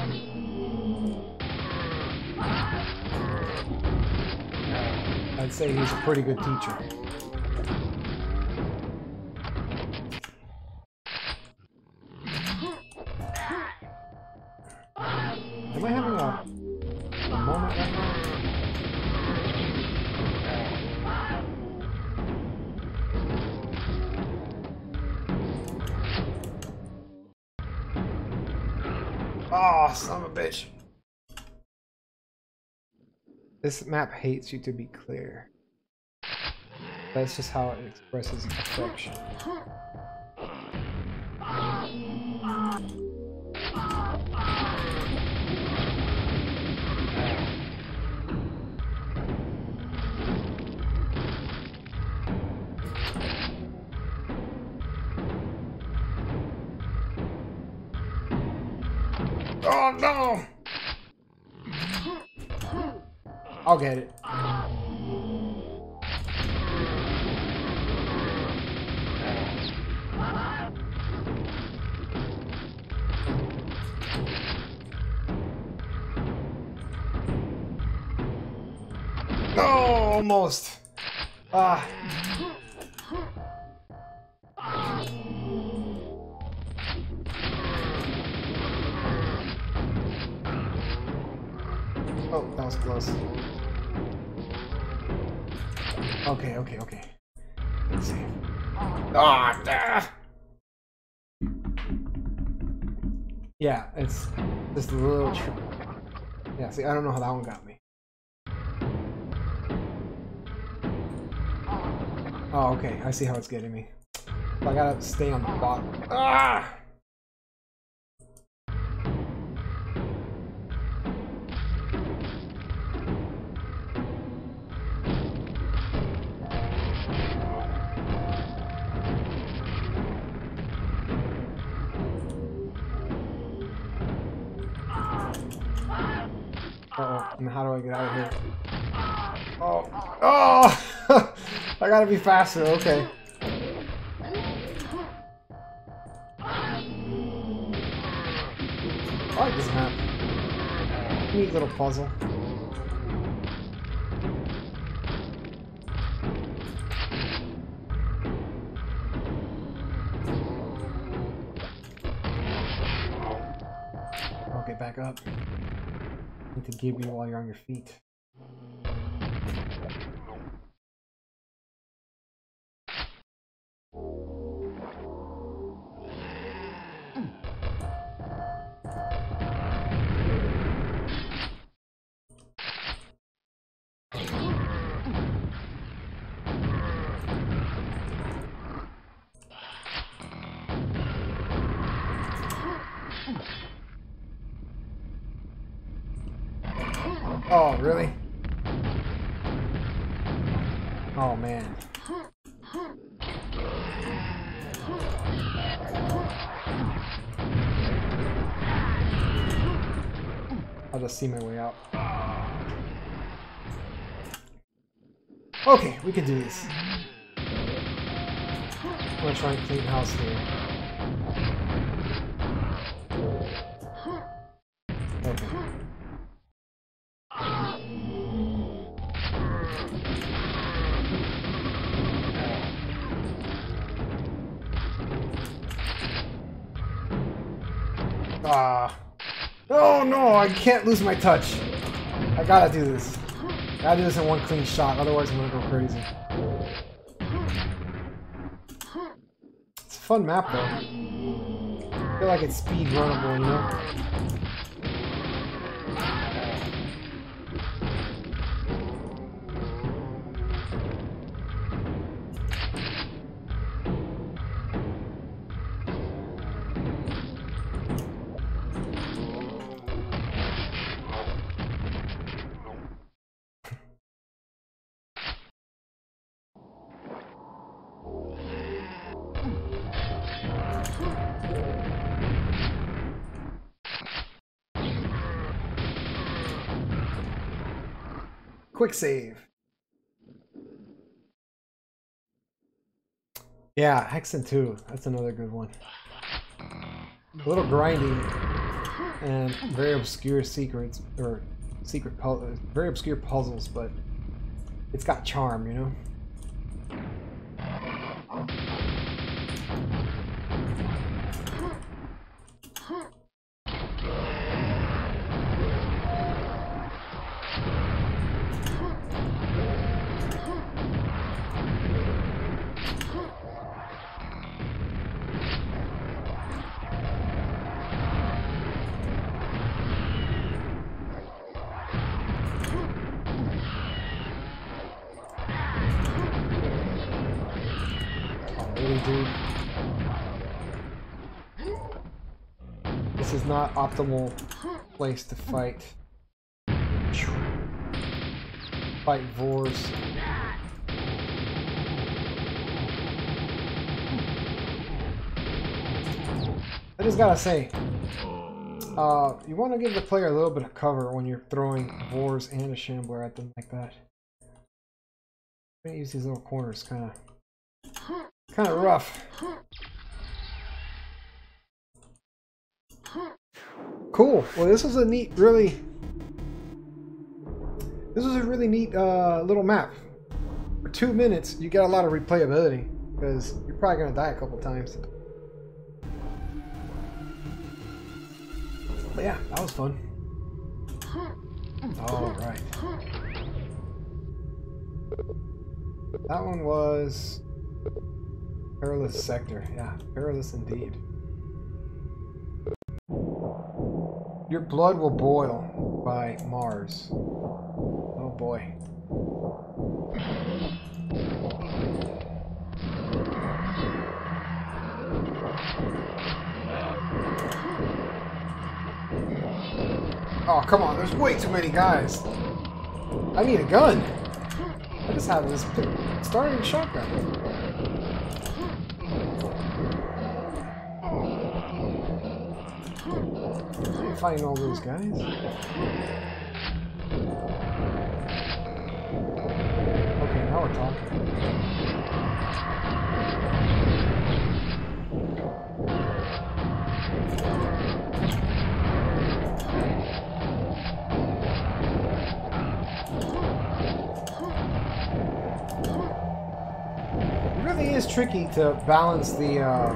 I'd say he's a pretty good teacher. Am I having a, a moment right now? Oh, son of a bitch. This map hates you, to be clear. That's just how it expresses affection. Oh no! I'll get it. No, almost. Ah. Oh, that was close. Okay, okay, okay. Let's see. Ah, ah! Yeah, it's just a little trick. Yeah, see, I don't know how that one got me. Oh, okay, I see how it's getting me. I gotta stay on the bottom. Ah! Uh-oh, and how do I get out of here? Oh, oh! I gotta be faster, okay. I like this map. Neat little puzzle. Okay, back up. Need to give you while you're on your feet. Oh, really? Oh, man. I'll just see my way out. Okay, we can do this. I'm gonna try and clean house here. Okay. Ah. Oh no, I can't lose my touch. I gotta do this. I gotta do this in one clean shot, otherwise I'm gonna go crazy. It's a fun map though. I feel like it's speed runnable, you know? Quick save. Yeah, Hexen two. That's another good one. A little grindy and very obscure secrets, or secret puzzles, very obscure puzzles, but it's got charm, you know? Dude. This is not optimal place to fight. Fight Vors. I just gotta say, uh, you want to give the player a little bit of cover when you're throwing Vors and a Shambler at them like that. I'm gonna use these little corners, kind of. Kind of rough. Cool. Well, this was a neat, really. This was a really neat uh, little map. For two minutes, you get a lot of replayability because you're probably gonna die a couple times. But yeah, that was fun. All right. That one was. Perilous sector, yeah, perilous indeed. Your blood will boil by Mars. Oh boy. Oh, come on, there's way too many guys. I need a gun. I just have this starting shotgun. Fighting all those guys. Okay, now we're talking. It really is tricky to balance the uh,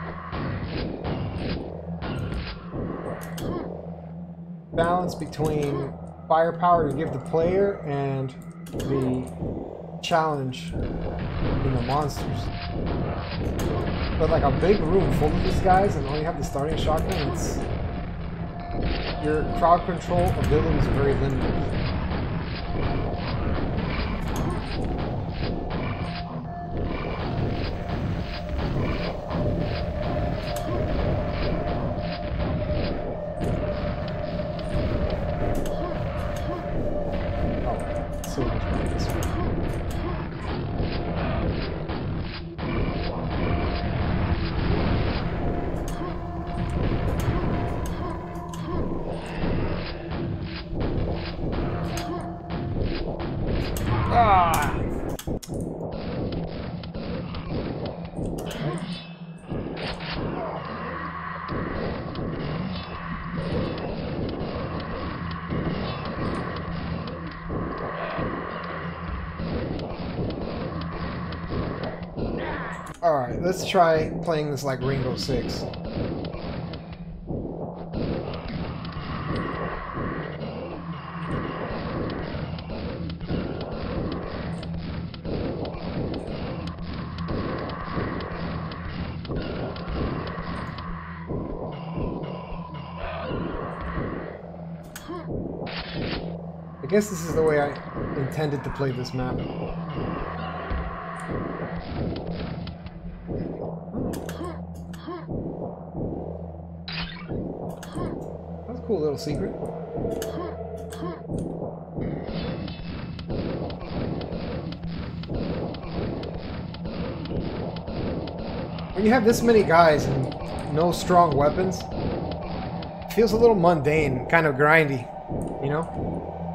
balance between firepower to give the player and the challenge in the monsters. But like a big room full of these guys and only have the starting shotgun, it's your crowd control ability is very limited. so much better this way. Ah! Alright, let's try playing this like Rainbow Six. I guess this is the way I intended to play this map. That's a cool little secret. When you have this many guys and no strong weapons, it feels a little mundane, kind of grindy, you know?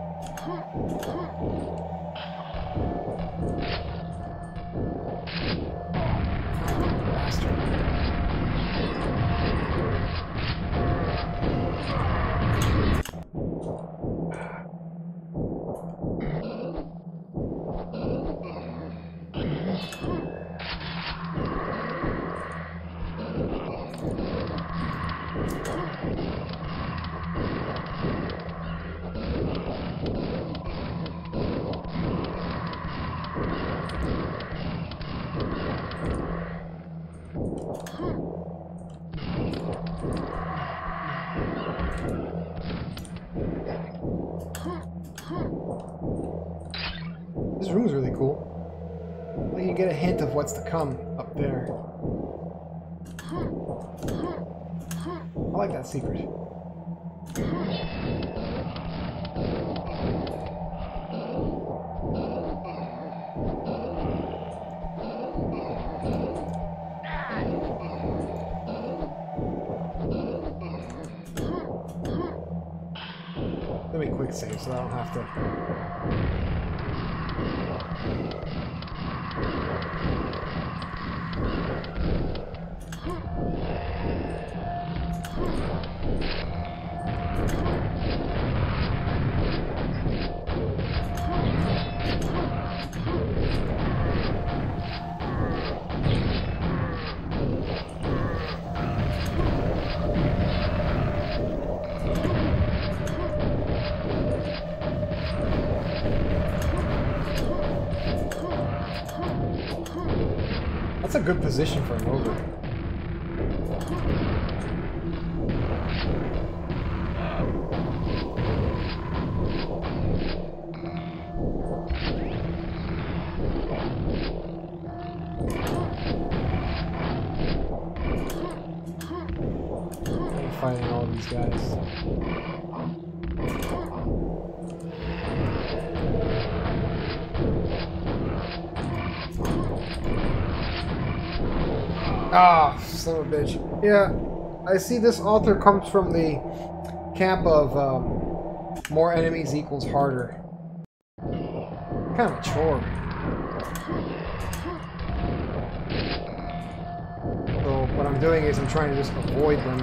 This room's really cool. Like you get a hint of what's to come up there. I like that secret. Let me quick save so I don't have to. That's a good position for an ogre. I'm fighting all these guys. Ah, son of a bitch. Yeah, I see this author comes from the camp of um, more enemies equals harder. Kind of a chore. So what I'm doing is I'm trying to just avoid them.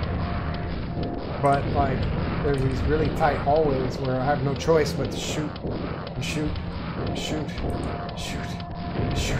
But like, there's these really tight hallways where I have no choice but to shoot, and shoot, and shoot, and shoot, and shoot.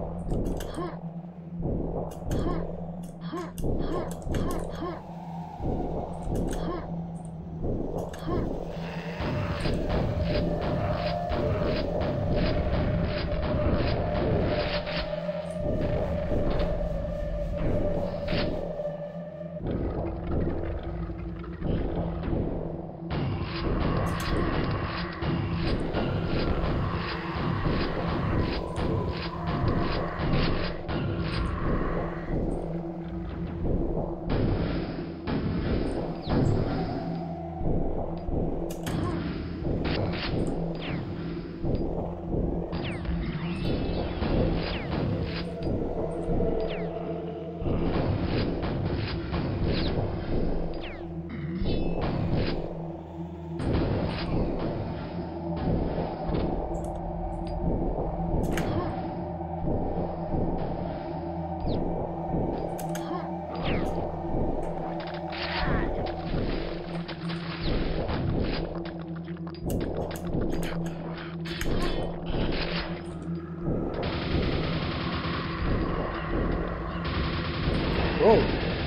Whoa.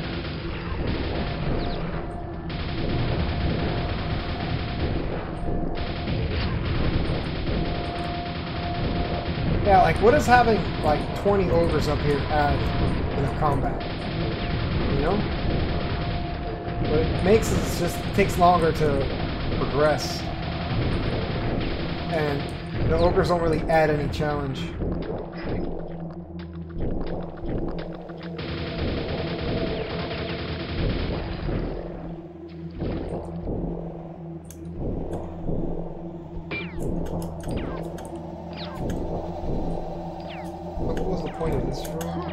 Yeah, like what is having like twenty ogres up here add in the combat? You know? What it makes it just takes longer to progress. And the ogres don't really add any challenge. What was the point of this room?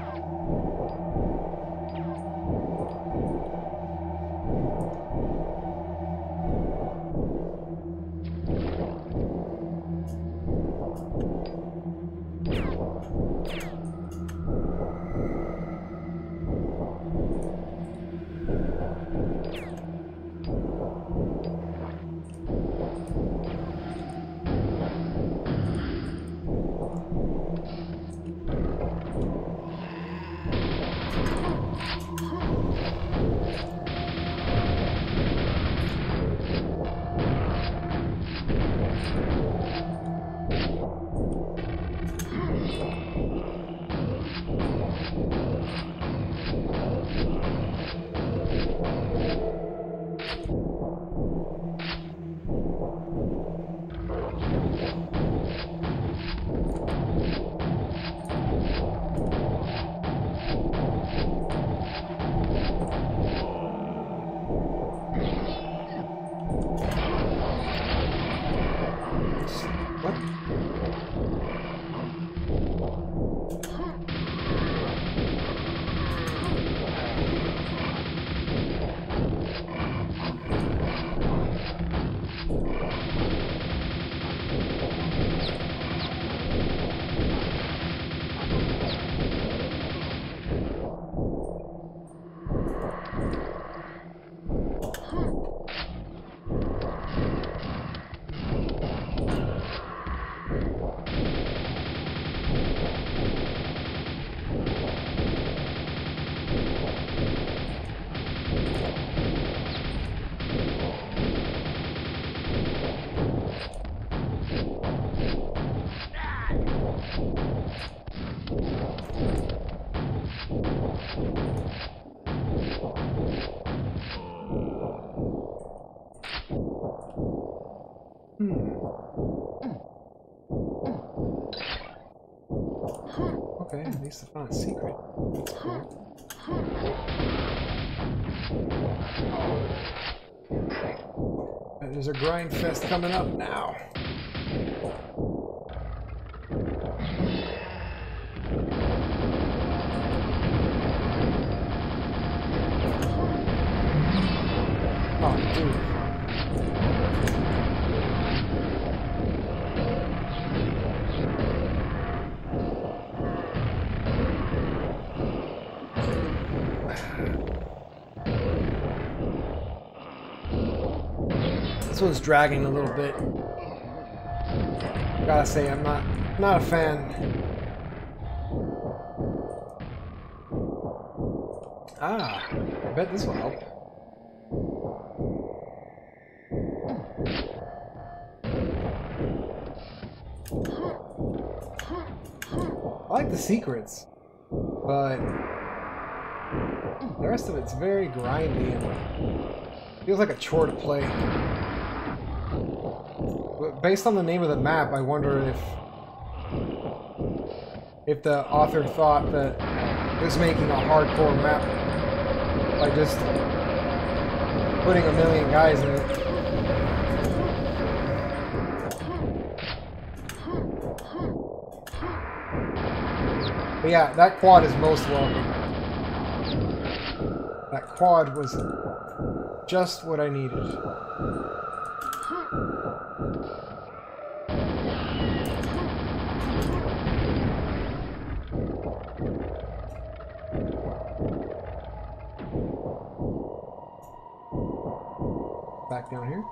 Okay, at least I found a secret. That's cool. There's a grind fest coming up now. Oh, dude. This one's dragging a little bit. Gotta say, I'm not not a fan. Ah, I bet this will help. I like the secrets, but the rest of it's very grindy and feels like a chore to play. But based on the name of the map, I wonder if if the author thought that he was making a hardcore map by just putting a million guys in it. But yeah, that quad is most welcome. That quad was just what I needed. Back down here.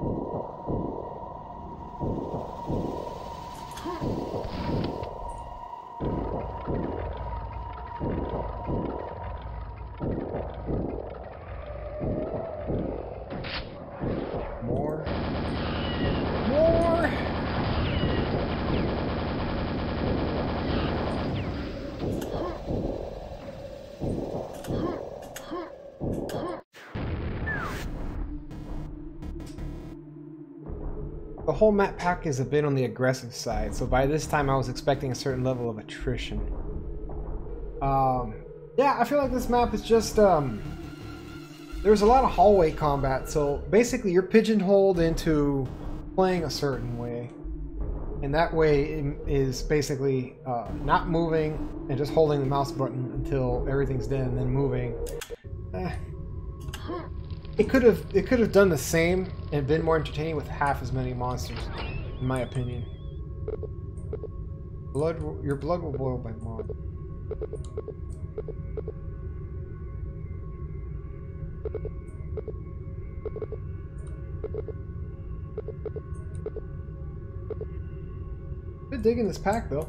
More. More! The whole map pack is a bit on the aggressive side, so by this time I was expecting a certain level of attrition. Um, yeah, I feel like this map is just, um, there's a lot of hallway combat, so basically you're pigeonholed into playing a certain way. And that way is basically uh, not moving and just holding the mouse button until everything's dead and then moving. Eh. It could have it could have done the same and been more entertaining with half as many monsters, in my opinion. Blood, your blood will boil by mod. Good digging this pack though.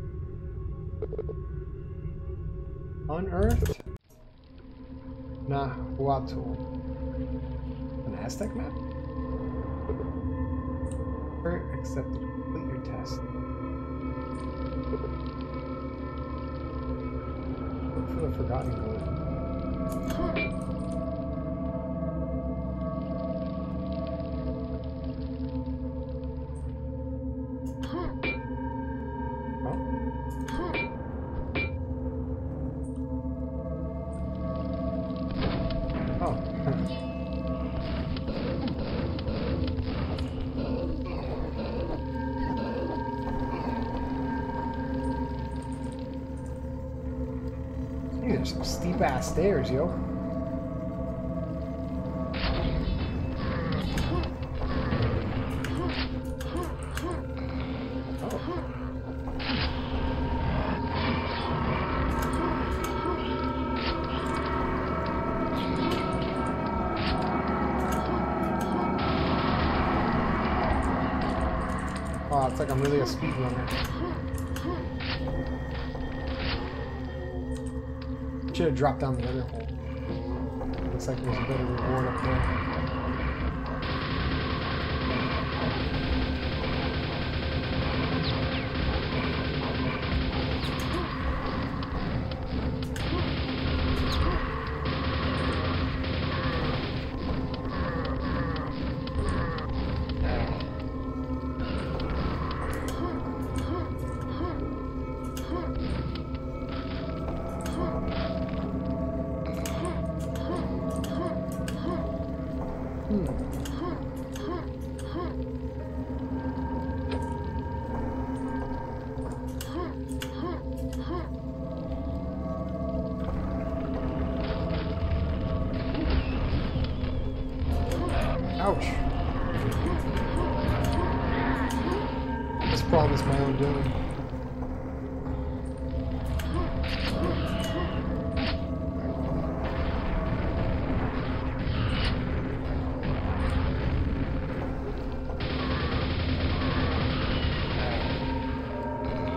Unearthed. Nahuatl. An Aztec map? Or accepted. Complete your test. Look for the forgotten gold. There's some steep ass stairs, yo. Oh, it's like I'm really a speedrunner. Should have dropped down the other hole. Looks like there's a better reward up there. Ouch. This problem is my own doing.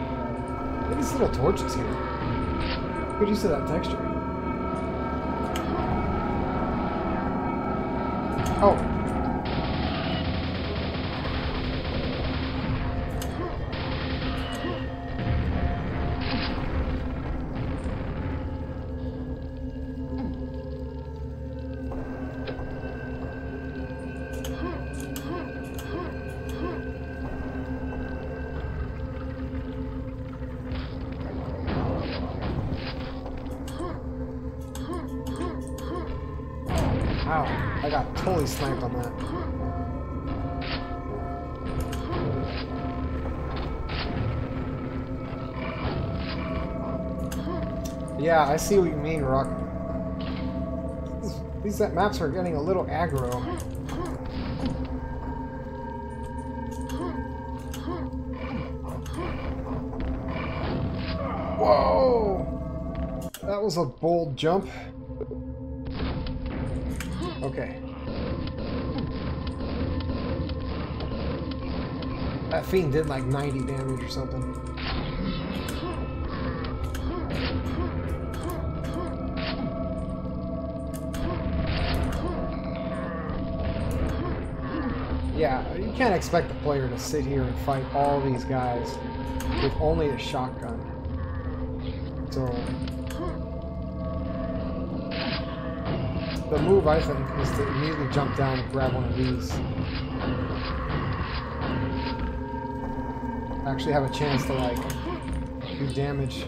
Look at these little torches here. Good use of that texture. Oh. Ow, I got totally sniped on that. Yeah, I see what you mean, Rhoq. These, these maps are getting a little aggro. Whoa! That was a bold jump. Okay. That fiend did like ninety damage or something. Yeah, you can't expect the player to sit here and fight all these guys with only a shotgun. So the move, I think, is to immediately jump down and grab one of these. Actually have a chance to, like, do damage.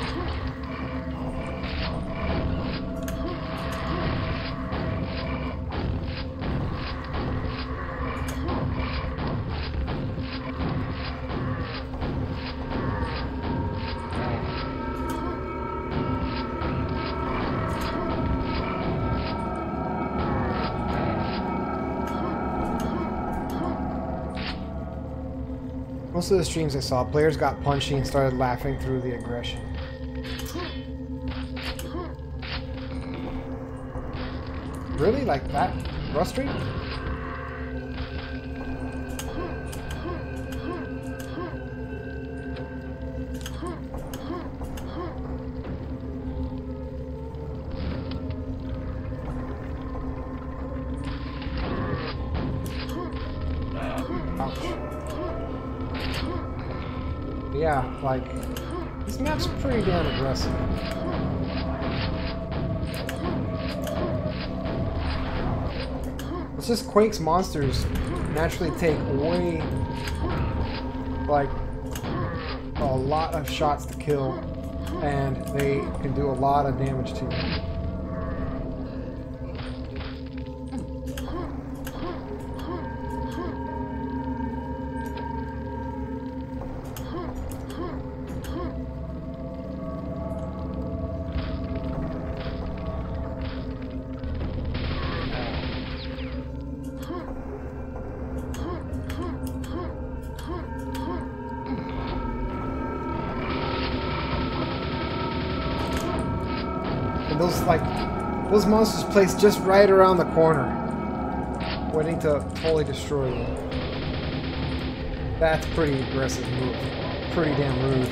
Most of the streams I saw, players got punchy and started laughing through the aggression. Really? Like that? Frustrating? Yeah, like, this map's pretty damn aggressive. It's just Quake's monsters naturally take way, like, a lot of shots to kill, and they can do a lot of damage to you. Those, like, those monsters placed just right around the corner, waiting to totally destroy you. That's pretty aggressive move. Pretty damn rude.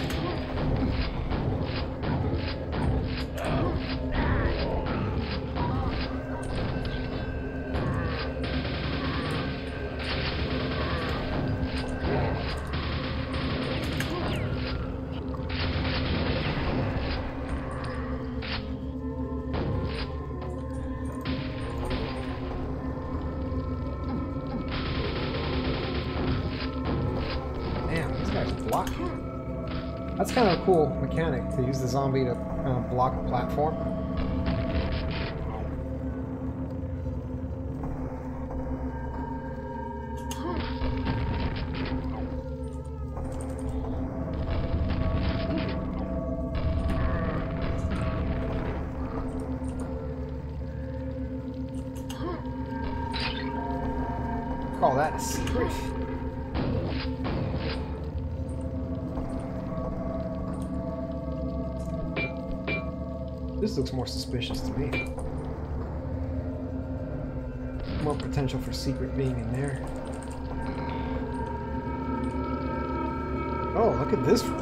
That's kind of a cool mechanic, to use the zombie to uh, block a platform. Call that a secret. This looks more suspicious to me. More potential for secret being in there. Oh, look at this room.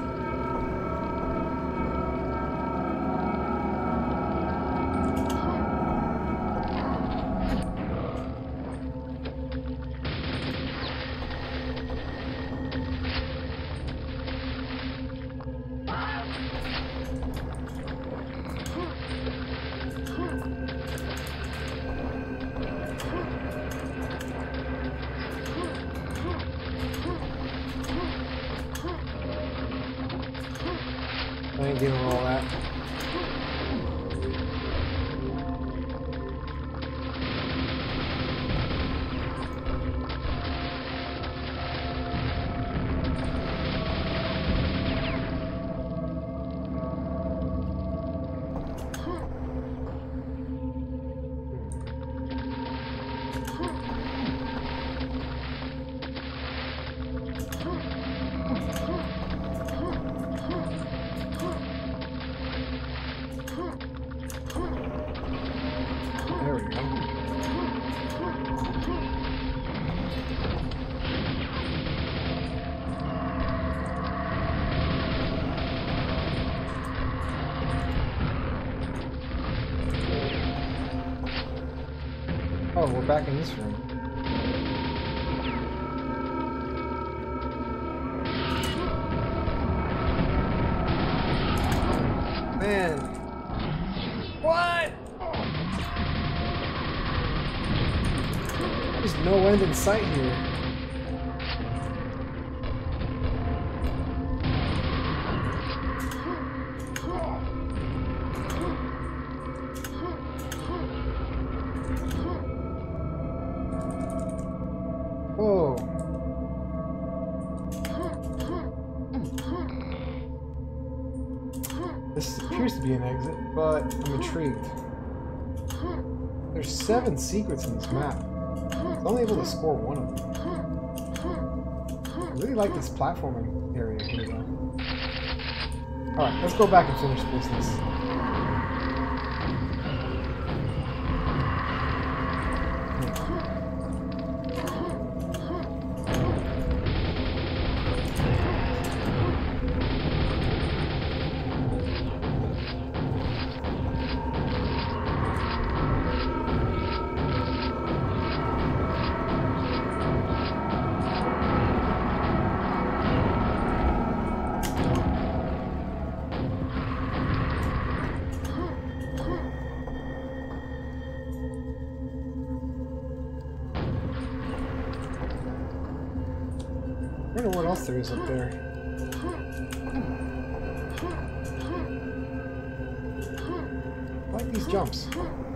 I ain't dealing with all that. Oh, we're back in this room. Man. What? There's no end in sight here. Be an exit, but I'm intrigued. There's seven secrets in this map. I'm only able to score one of them. I really like this platforming area here though. Alright, let's go back and finish business. I wonder what else there is up there. I like these jumps.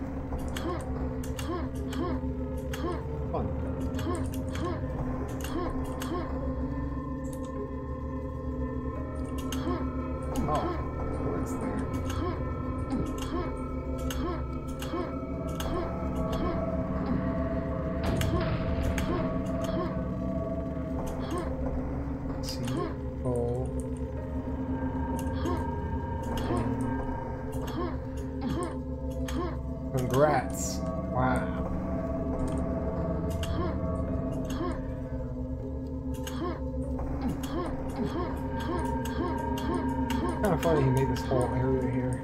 Fun. Oh, what's there? Congrats. Wow. Kind of funny he made this whole area here.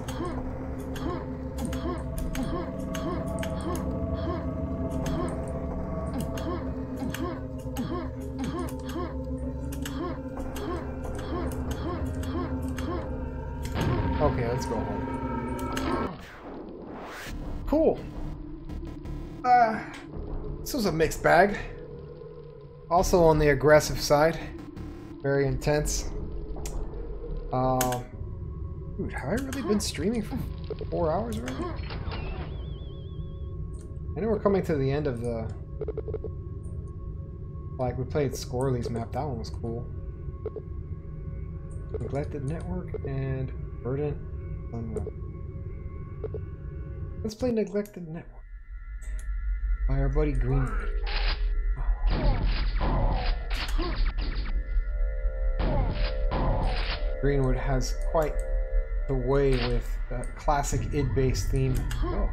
Okay, let's go home. Cool. Uh, this was a mixed bag. Also on the aggressive side. Very intense. Um, dude, have I really been streaming for four hours already? I know we're coming to the end of the... Like, we played Skorly's map. That one was cool. Neglected Network and Verdant. Let's play Neglected Network by our buddy Greenwood. Greenwood has quite the way with the classic id-based theme. Oh.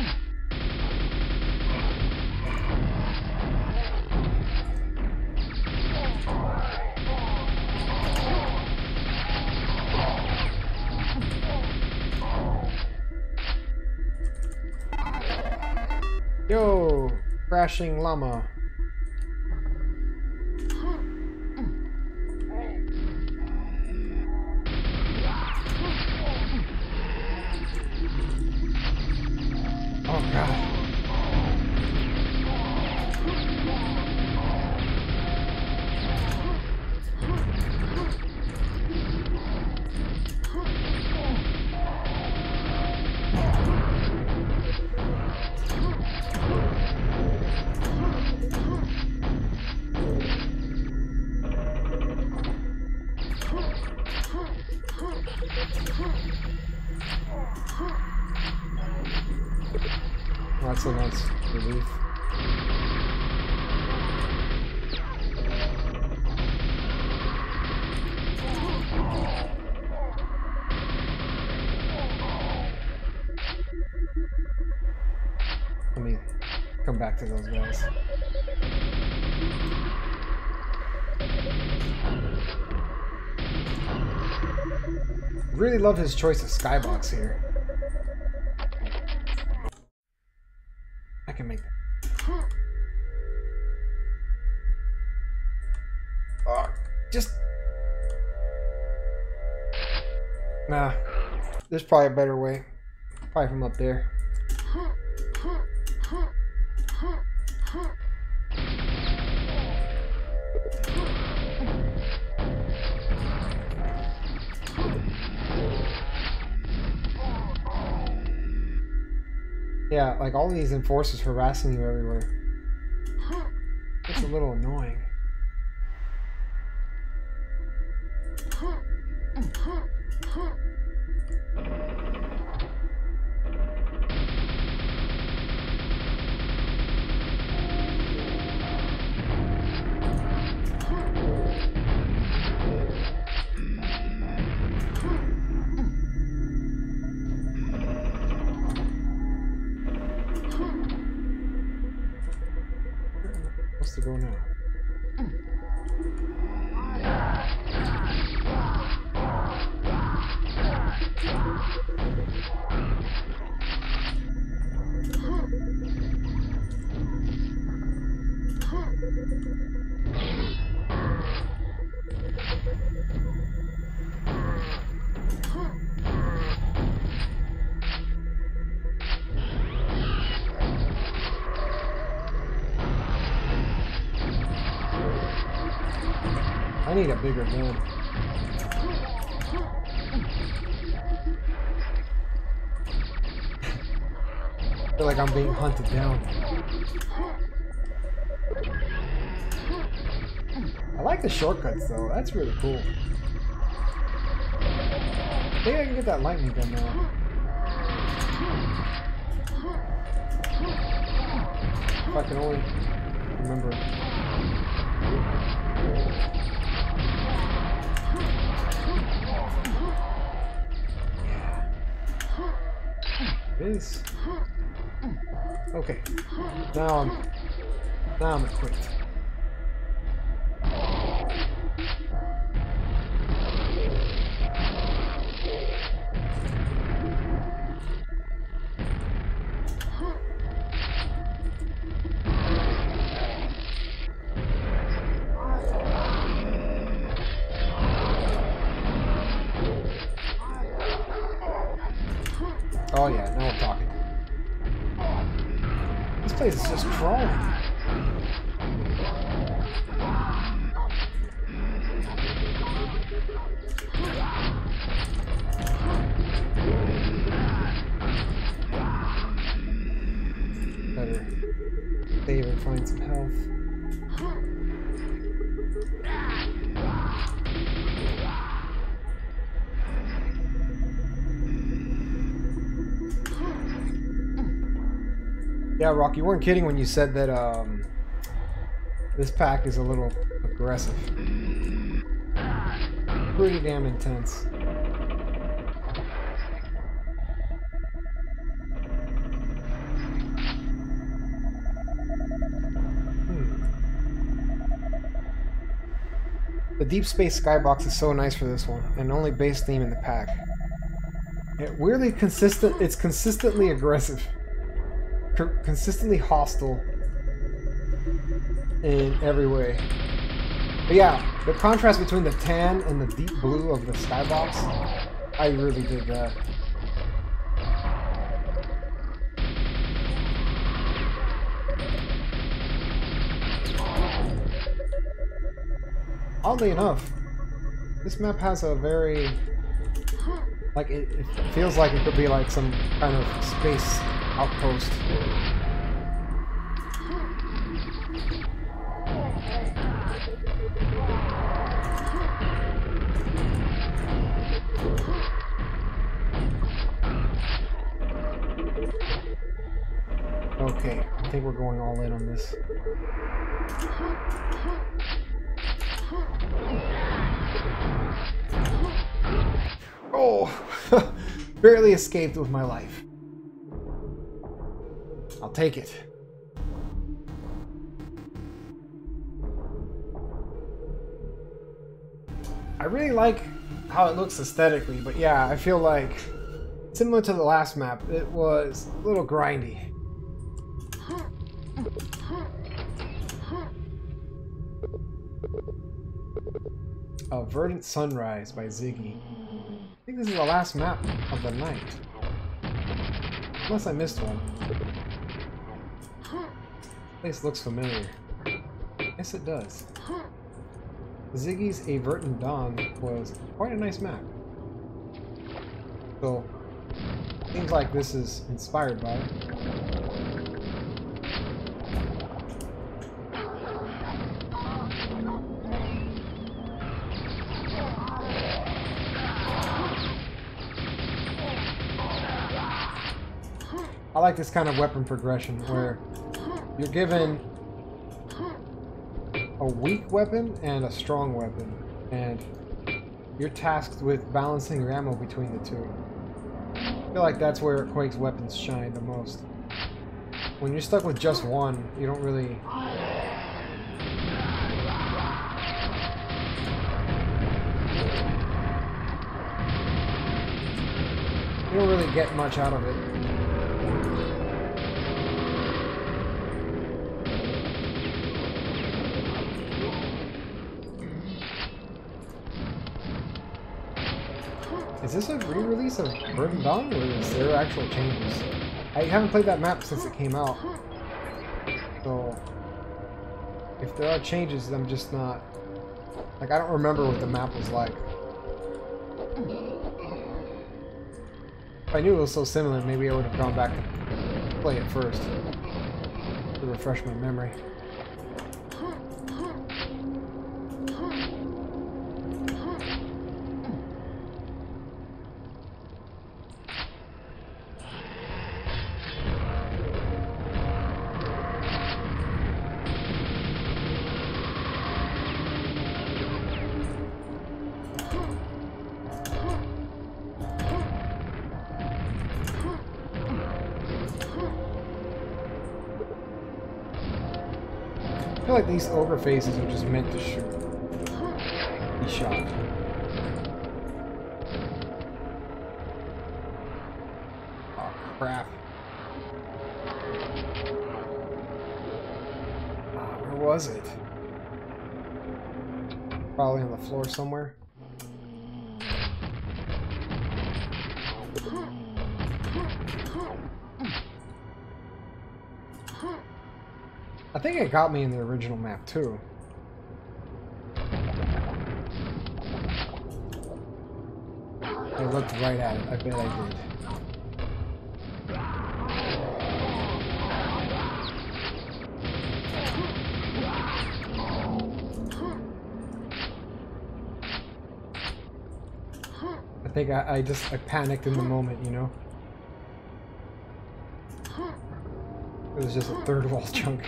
Yo, crashing llama. Oh god. That's a nice relief. Let me come back to those guys. Really love his choice of skybox here. I can make that. Oh, just... Nah. There's probably a better way. Probably from up there. Yeah, like all these enforcers harassing you everywhere. It's a little annoying. To go now. I need a bigger gun. I feel like I'm being hunted down. I like the shortcuts though, that's really cool. Maybe I can get that lightning gun now. If I can only remember. Is okay. Now I'm now I'm equipped. Oh yeah, now we're talking. This place is just crawling. Better save and find some health. Yeah, Rhoq, you weren't kidding when you said that um, this pack is a little aggressive. Pretty damn intense. Hmm. The Deep Space Skybox is so nice for this one, and only base theme in the pack. It weirdly consistent. It's consistently aggressive. Consistently hostile in every way. But yeah, the contrast between the tan and the deep blue of the skybox, I really did that. Oddly enough, this map has a very, like, it, it feels like it could be like some kind of space outpost. Okay, I think we're going all in on this. Oh! Barely escaped with my life. I'll take it. I really like how it looks aesthetically, but yeah, I feel like similar to the last map, it was a little grindy. Oh, Verdant Sunrise by Zigi. I think this is the last map of the night. Unless I missed one. This place looks familiar. Yes, it does. Zigi's A Verdant Dawn was quite a nice map. So, seems like this is inspired by it. I like this kind of weapon progression where you're given a weak weapon and a strong weapon, and you're tasked with balancing your ammo between the two. I feel like that's where Quake's weapons shine the most. When you're stuck with just one, you don't really... You don't really get much out of it. Is this a re-release of Verdant Dawn, or is there actual changes? I haven't played that map since it came out, so if there are changes, I'm just not... Like, I don't remember what the map was like. If I knew it was so similar, maybe I would have gone back to play it first to refresh my memory. I feel like these ogre faces are just meant to shoot. Be shot. Oh crap. Ah, where was it? Probably on the floor somewhere. I think it got me in the original map too. I looked right at it. I bet I did. I think I, I just I panicked in the moment, you know? It was just a third wall chunk.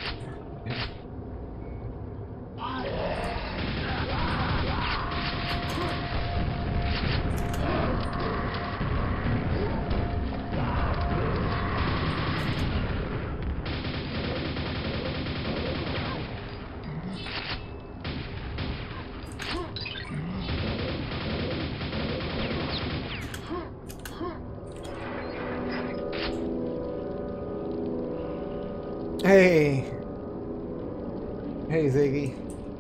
Hey, hey Ziggy.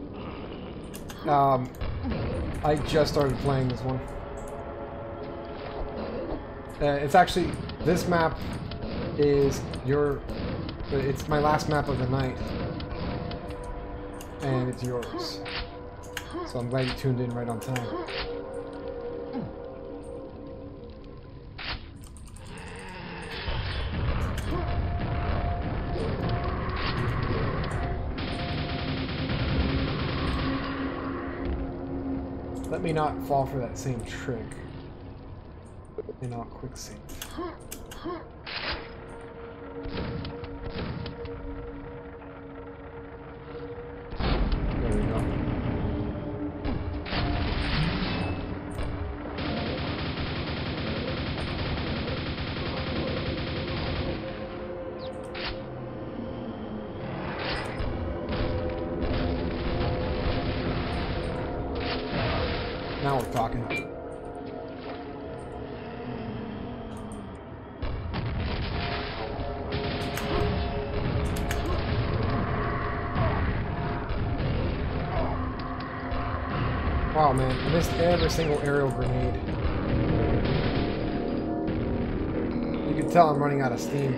Um, I just started playing this one. Uh, it's actually, this map is your, it's my last map of the night, and it's yours. So I'm glad you tuned in right on time. Let me not fall for that same trick. And I'll quick save. we're talking. Wow, man, I missed every single aerial grenade. You can tell I'm running out of steam.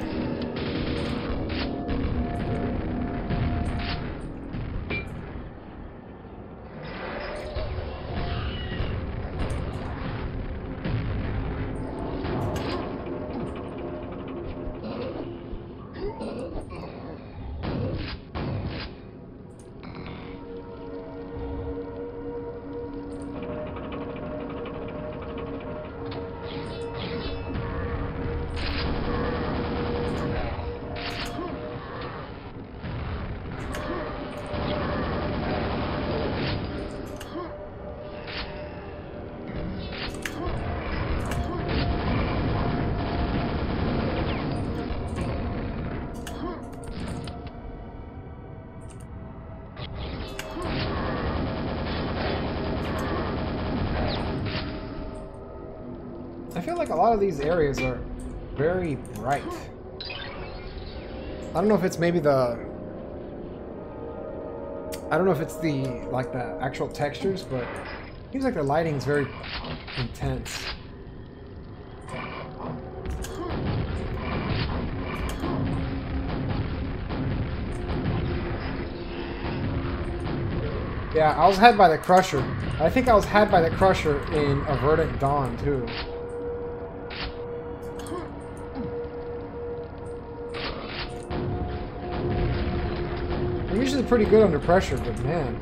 I feel like a lot of these areas are very bright. I don't know if it's maybe the... I don't know if it's the, like, the actual textures, but it seems like the lighting's very intense. Yeah, I was had by the Crusher. I think I was had by the Crusher in a Verdant Dawn, too. I'm usually pretty good under pressure, but man.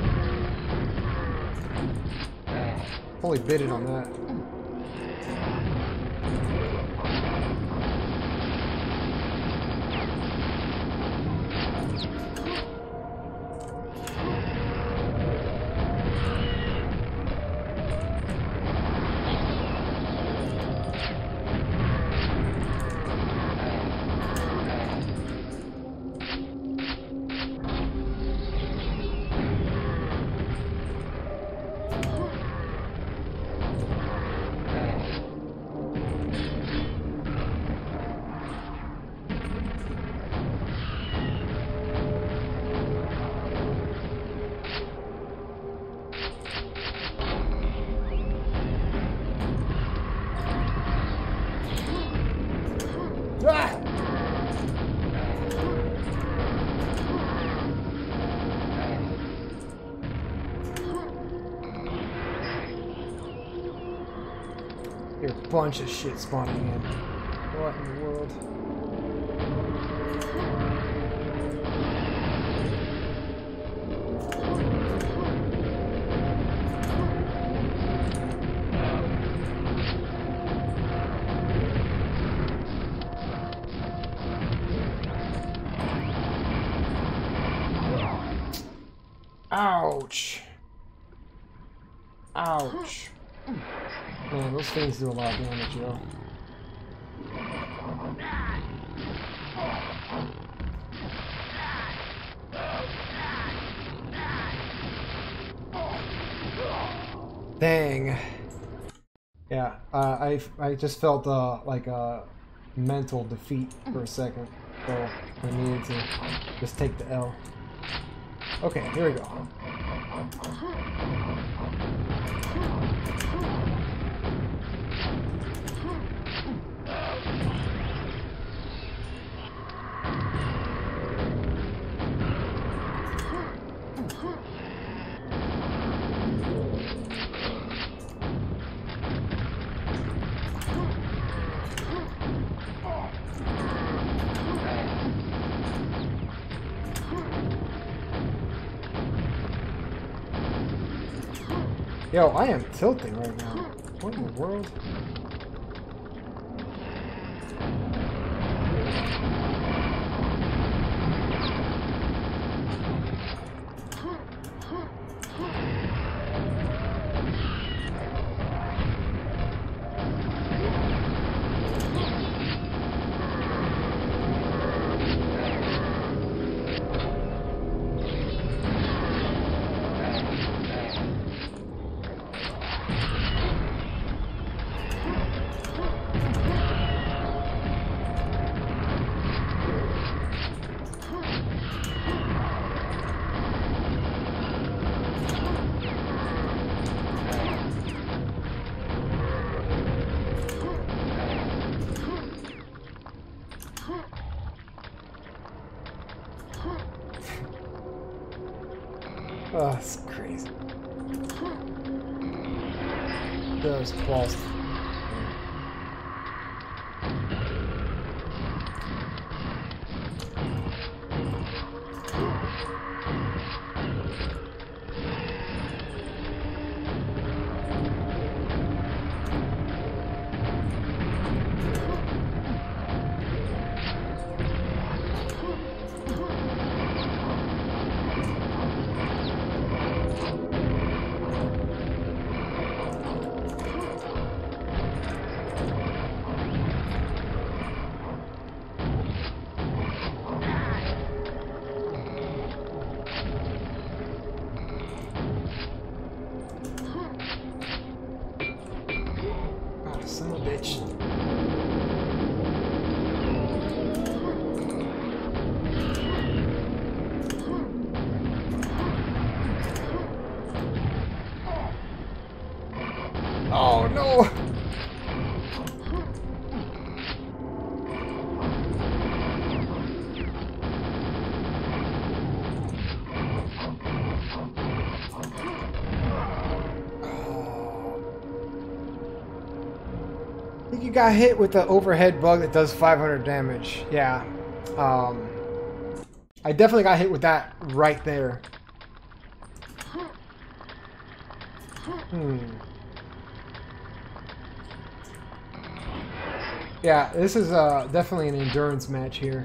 Fully bidded on that. Bunch of shit spawning in. What in the world? Ouch. Ouch. Man, those things do a lot of damage, yo. Dang. Yeah, uh, I I just felt uh, like a mental defeat for a second, so I needed to just take the L. Okay, here we go. Yo, I am tilting right now. What in the world? Oh, that's crazy. Those balls. Son of a bitch. Oh no! I think you got hit with the overhead bug that does five hundred damage. Yeah. Um, I definitely got hit with that right there. Hmm. Yeah, this is uh, definitely an endurance match here.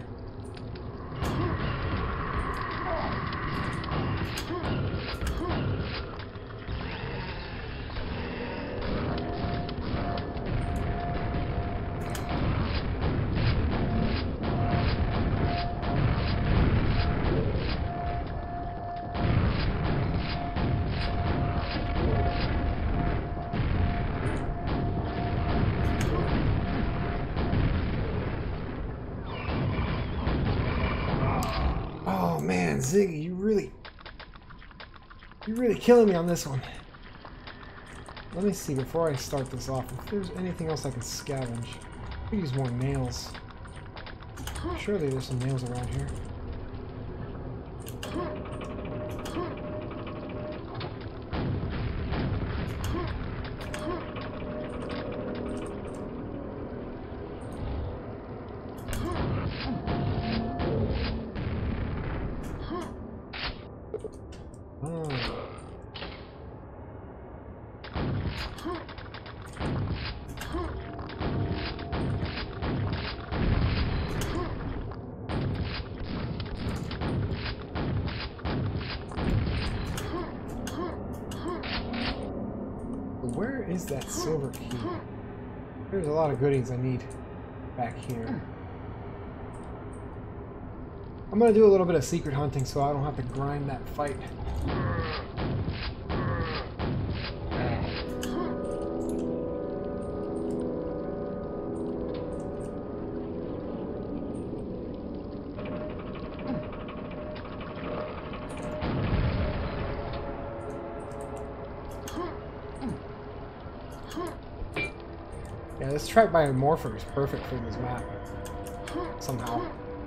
Oh man, Ziggy, you really, you're really killing me on this one. Let me see before I start this off if there's anything else I can scavenge. I could use more nails. Surely there's some nails around here. Where is that silver key? There's a lot of goodies I need back here. I'm gonna do a little bit of secret hunting so I don't have to grind that fight. Yeah, this track by Morpher is perfect for this map. Somehow.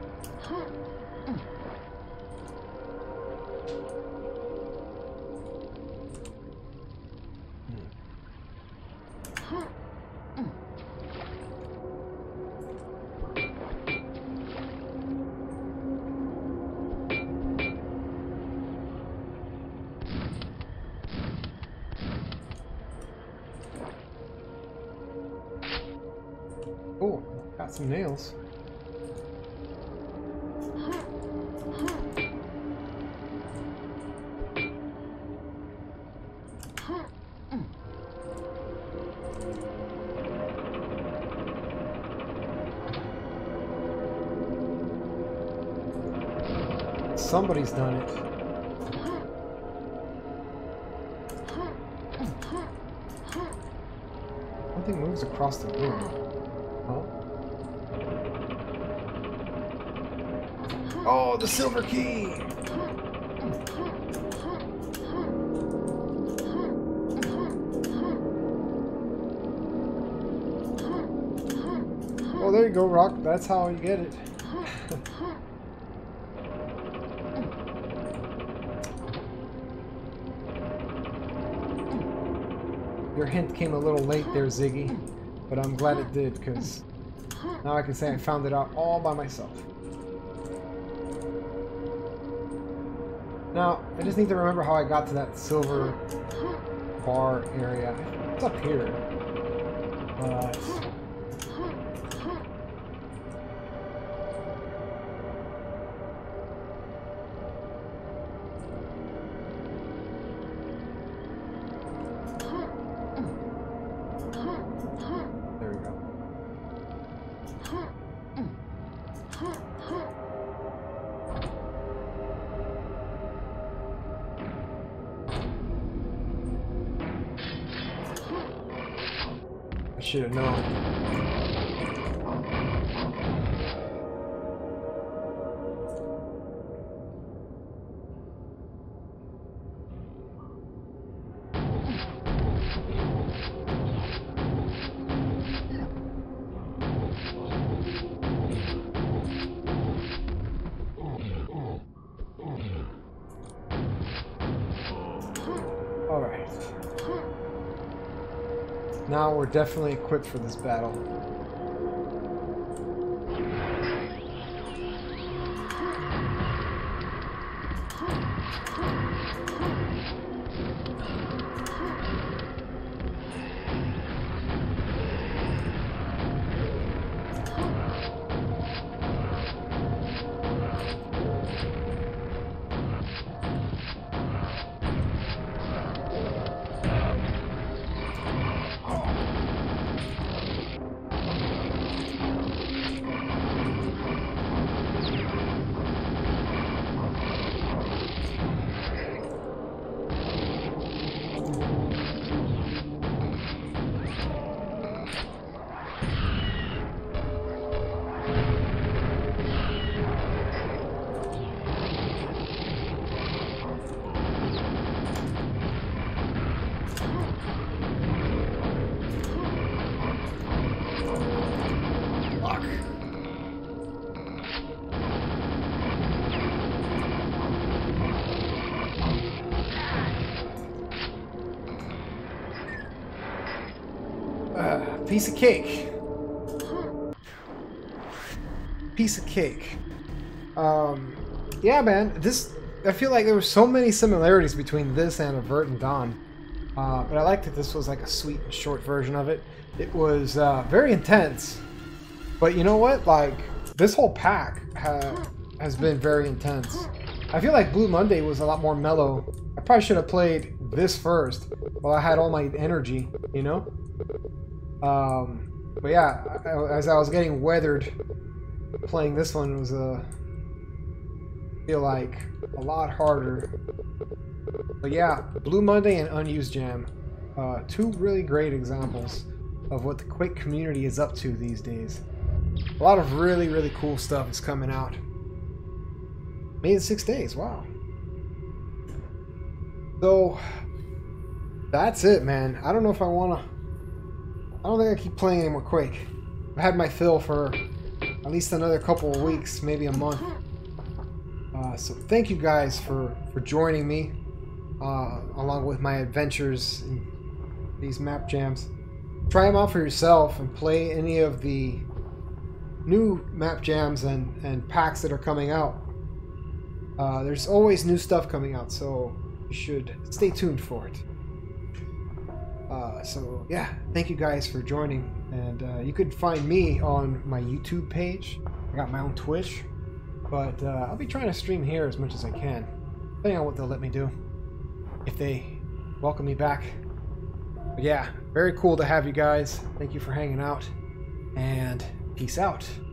Oh, got some nails. Somebody's done it. Something moves across the room. Huh? Oh, the silver key! Oh, there you go, Rhoq. That's how you get it. your hint came a little late there, Ziggy, but I'm glad it did, because now I can say I found it out all by myself. Now, I just need to remember how I got to that silver bar area. It's up here. But... there we go. I should have known. Now we're definitely equipped for this battle. Piece of cake. Piece of cake. Um, yeah, man. This, I feel like there were so many similarities between this and a Verdant Dawn. Uh, but I liked that this was like a sweet and short version of it. It was uh, very intense. But you know what? Like, this whole pack ha has been very intense. I feel like Blue Monday was a lot more mellow. I probably should have played this first while I had all my energy, you know? Um, but yeah, I, as I was getting weathered, playing this one was a uh, feel like a lot harder. But yeah, Blue Monday and Unused Jam, uh, two really great examples of what the Quake community is up to these days. A lot of really, really cool stuff is coming out. Made in six days, wow. So that's it, man. I don't know if I want to. I don't think I keep playing any more Quake. I've had my fill for at least another couple of weeks, maybe a month. Uh, so thank you guys for, for joining me uh, along with my adventures in these map jams. Try them out for yourself and play any of the new map jams and, and packs that are coming out. Uh, there's always new stuff coming out, so you should stay tuned for it. Uh, so yeah, thank you guys for joining, and uh, you could find me on my YouTube page. I got my own Twitch, but uh, I'll be trying to stream here as much as I can, depending on what they'll let me do, if they welcome me back. But yeah, very cool to have you guys. Thank you for hanging out, and peace out.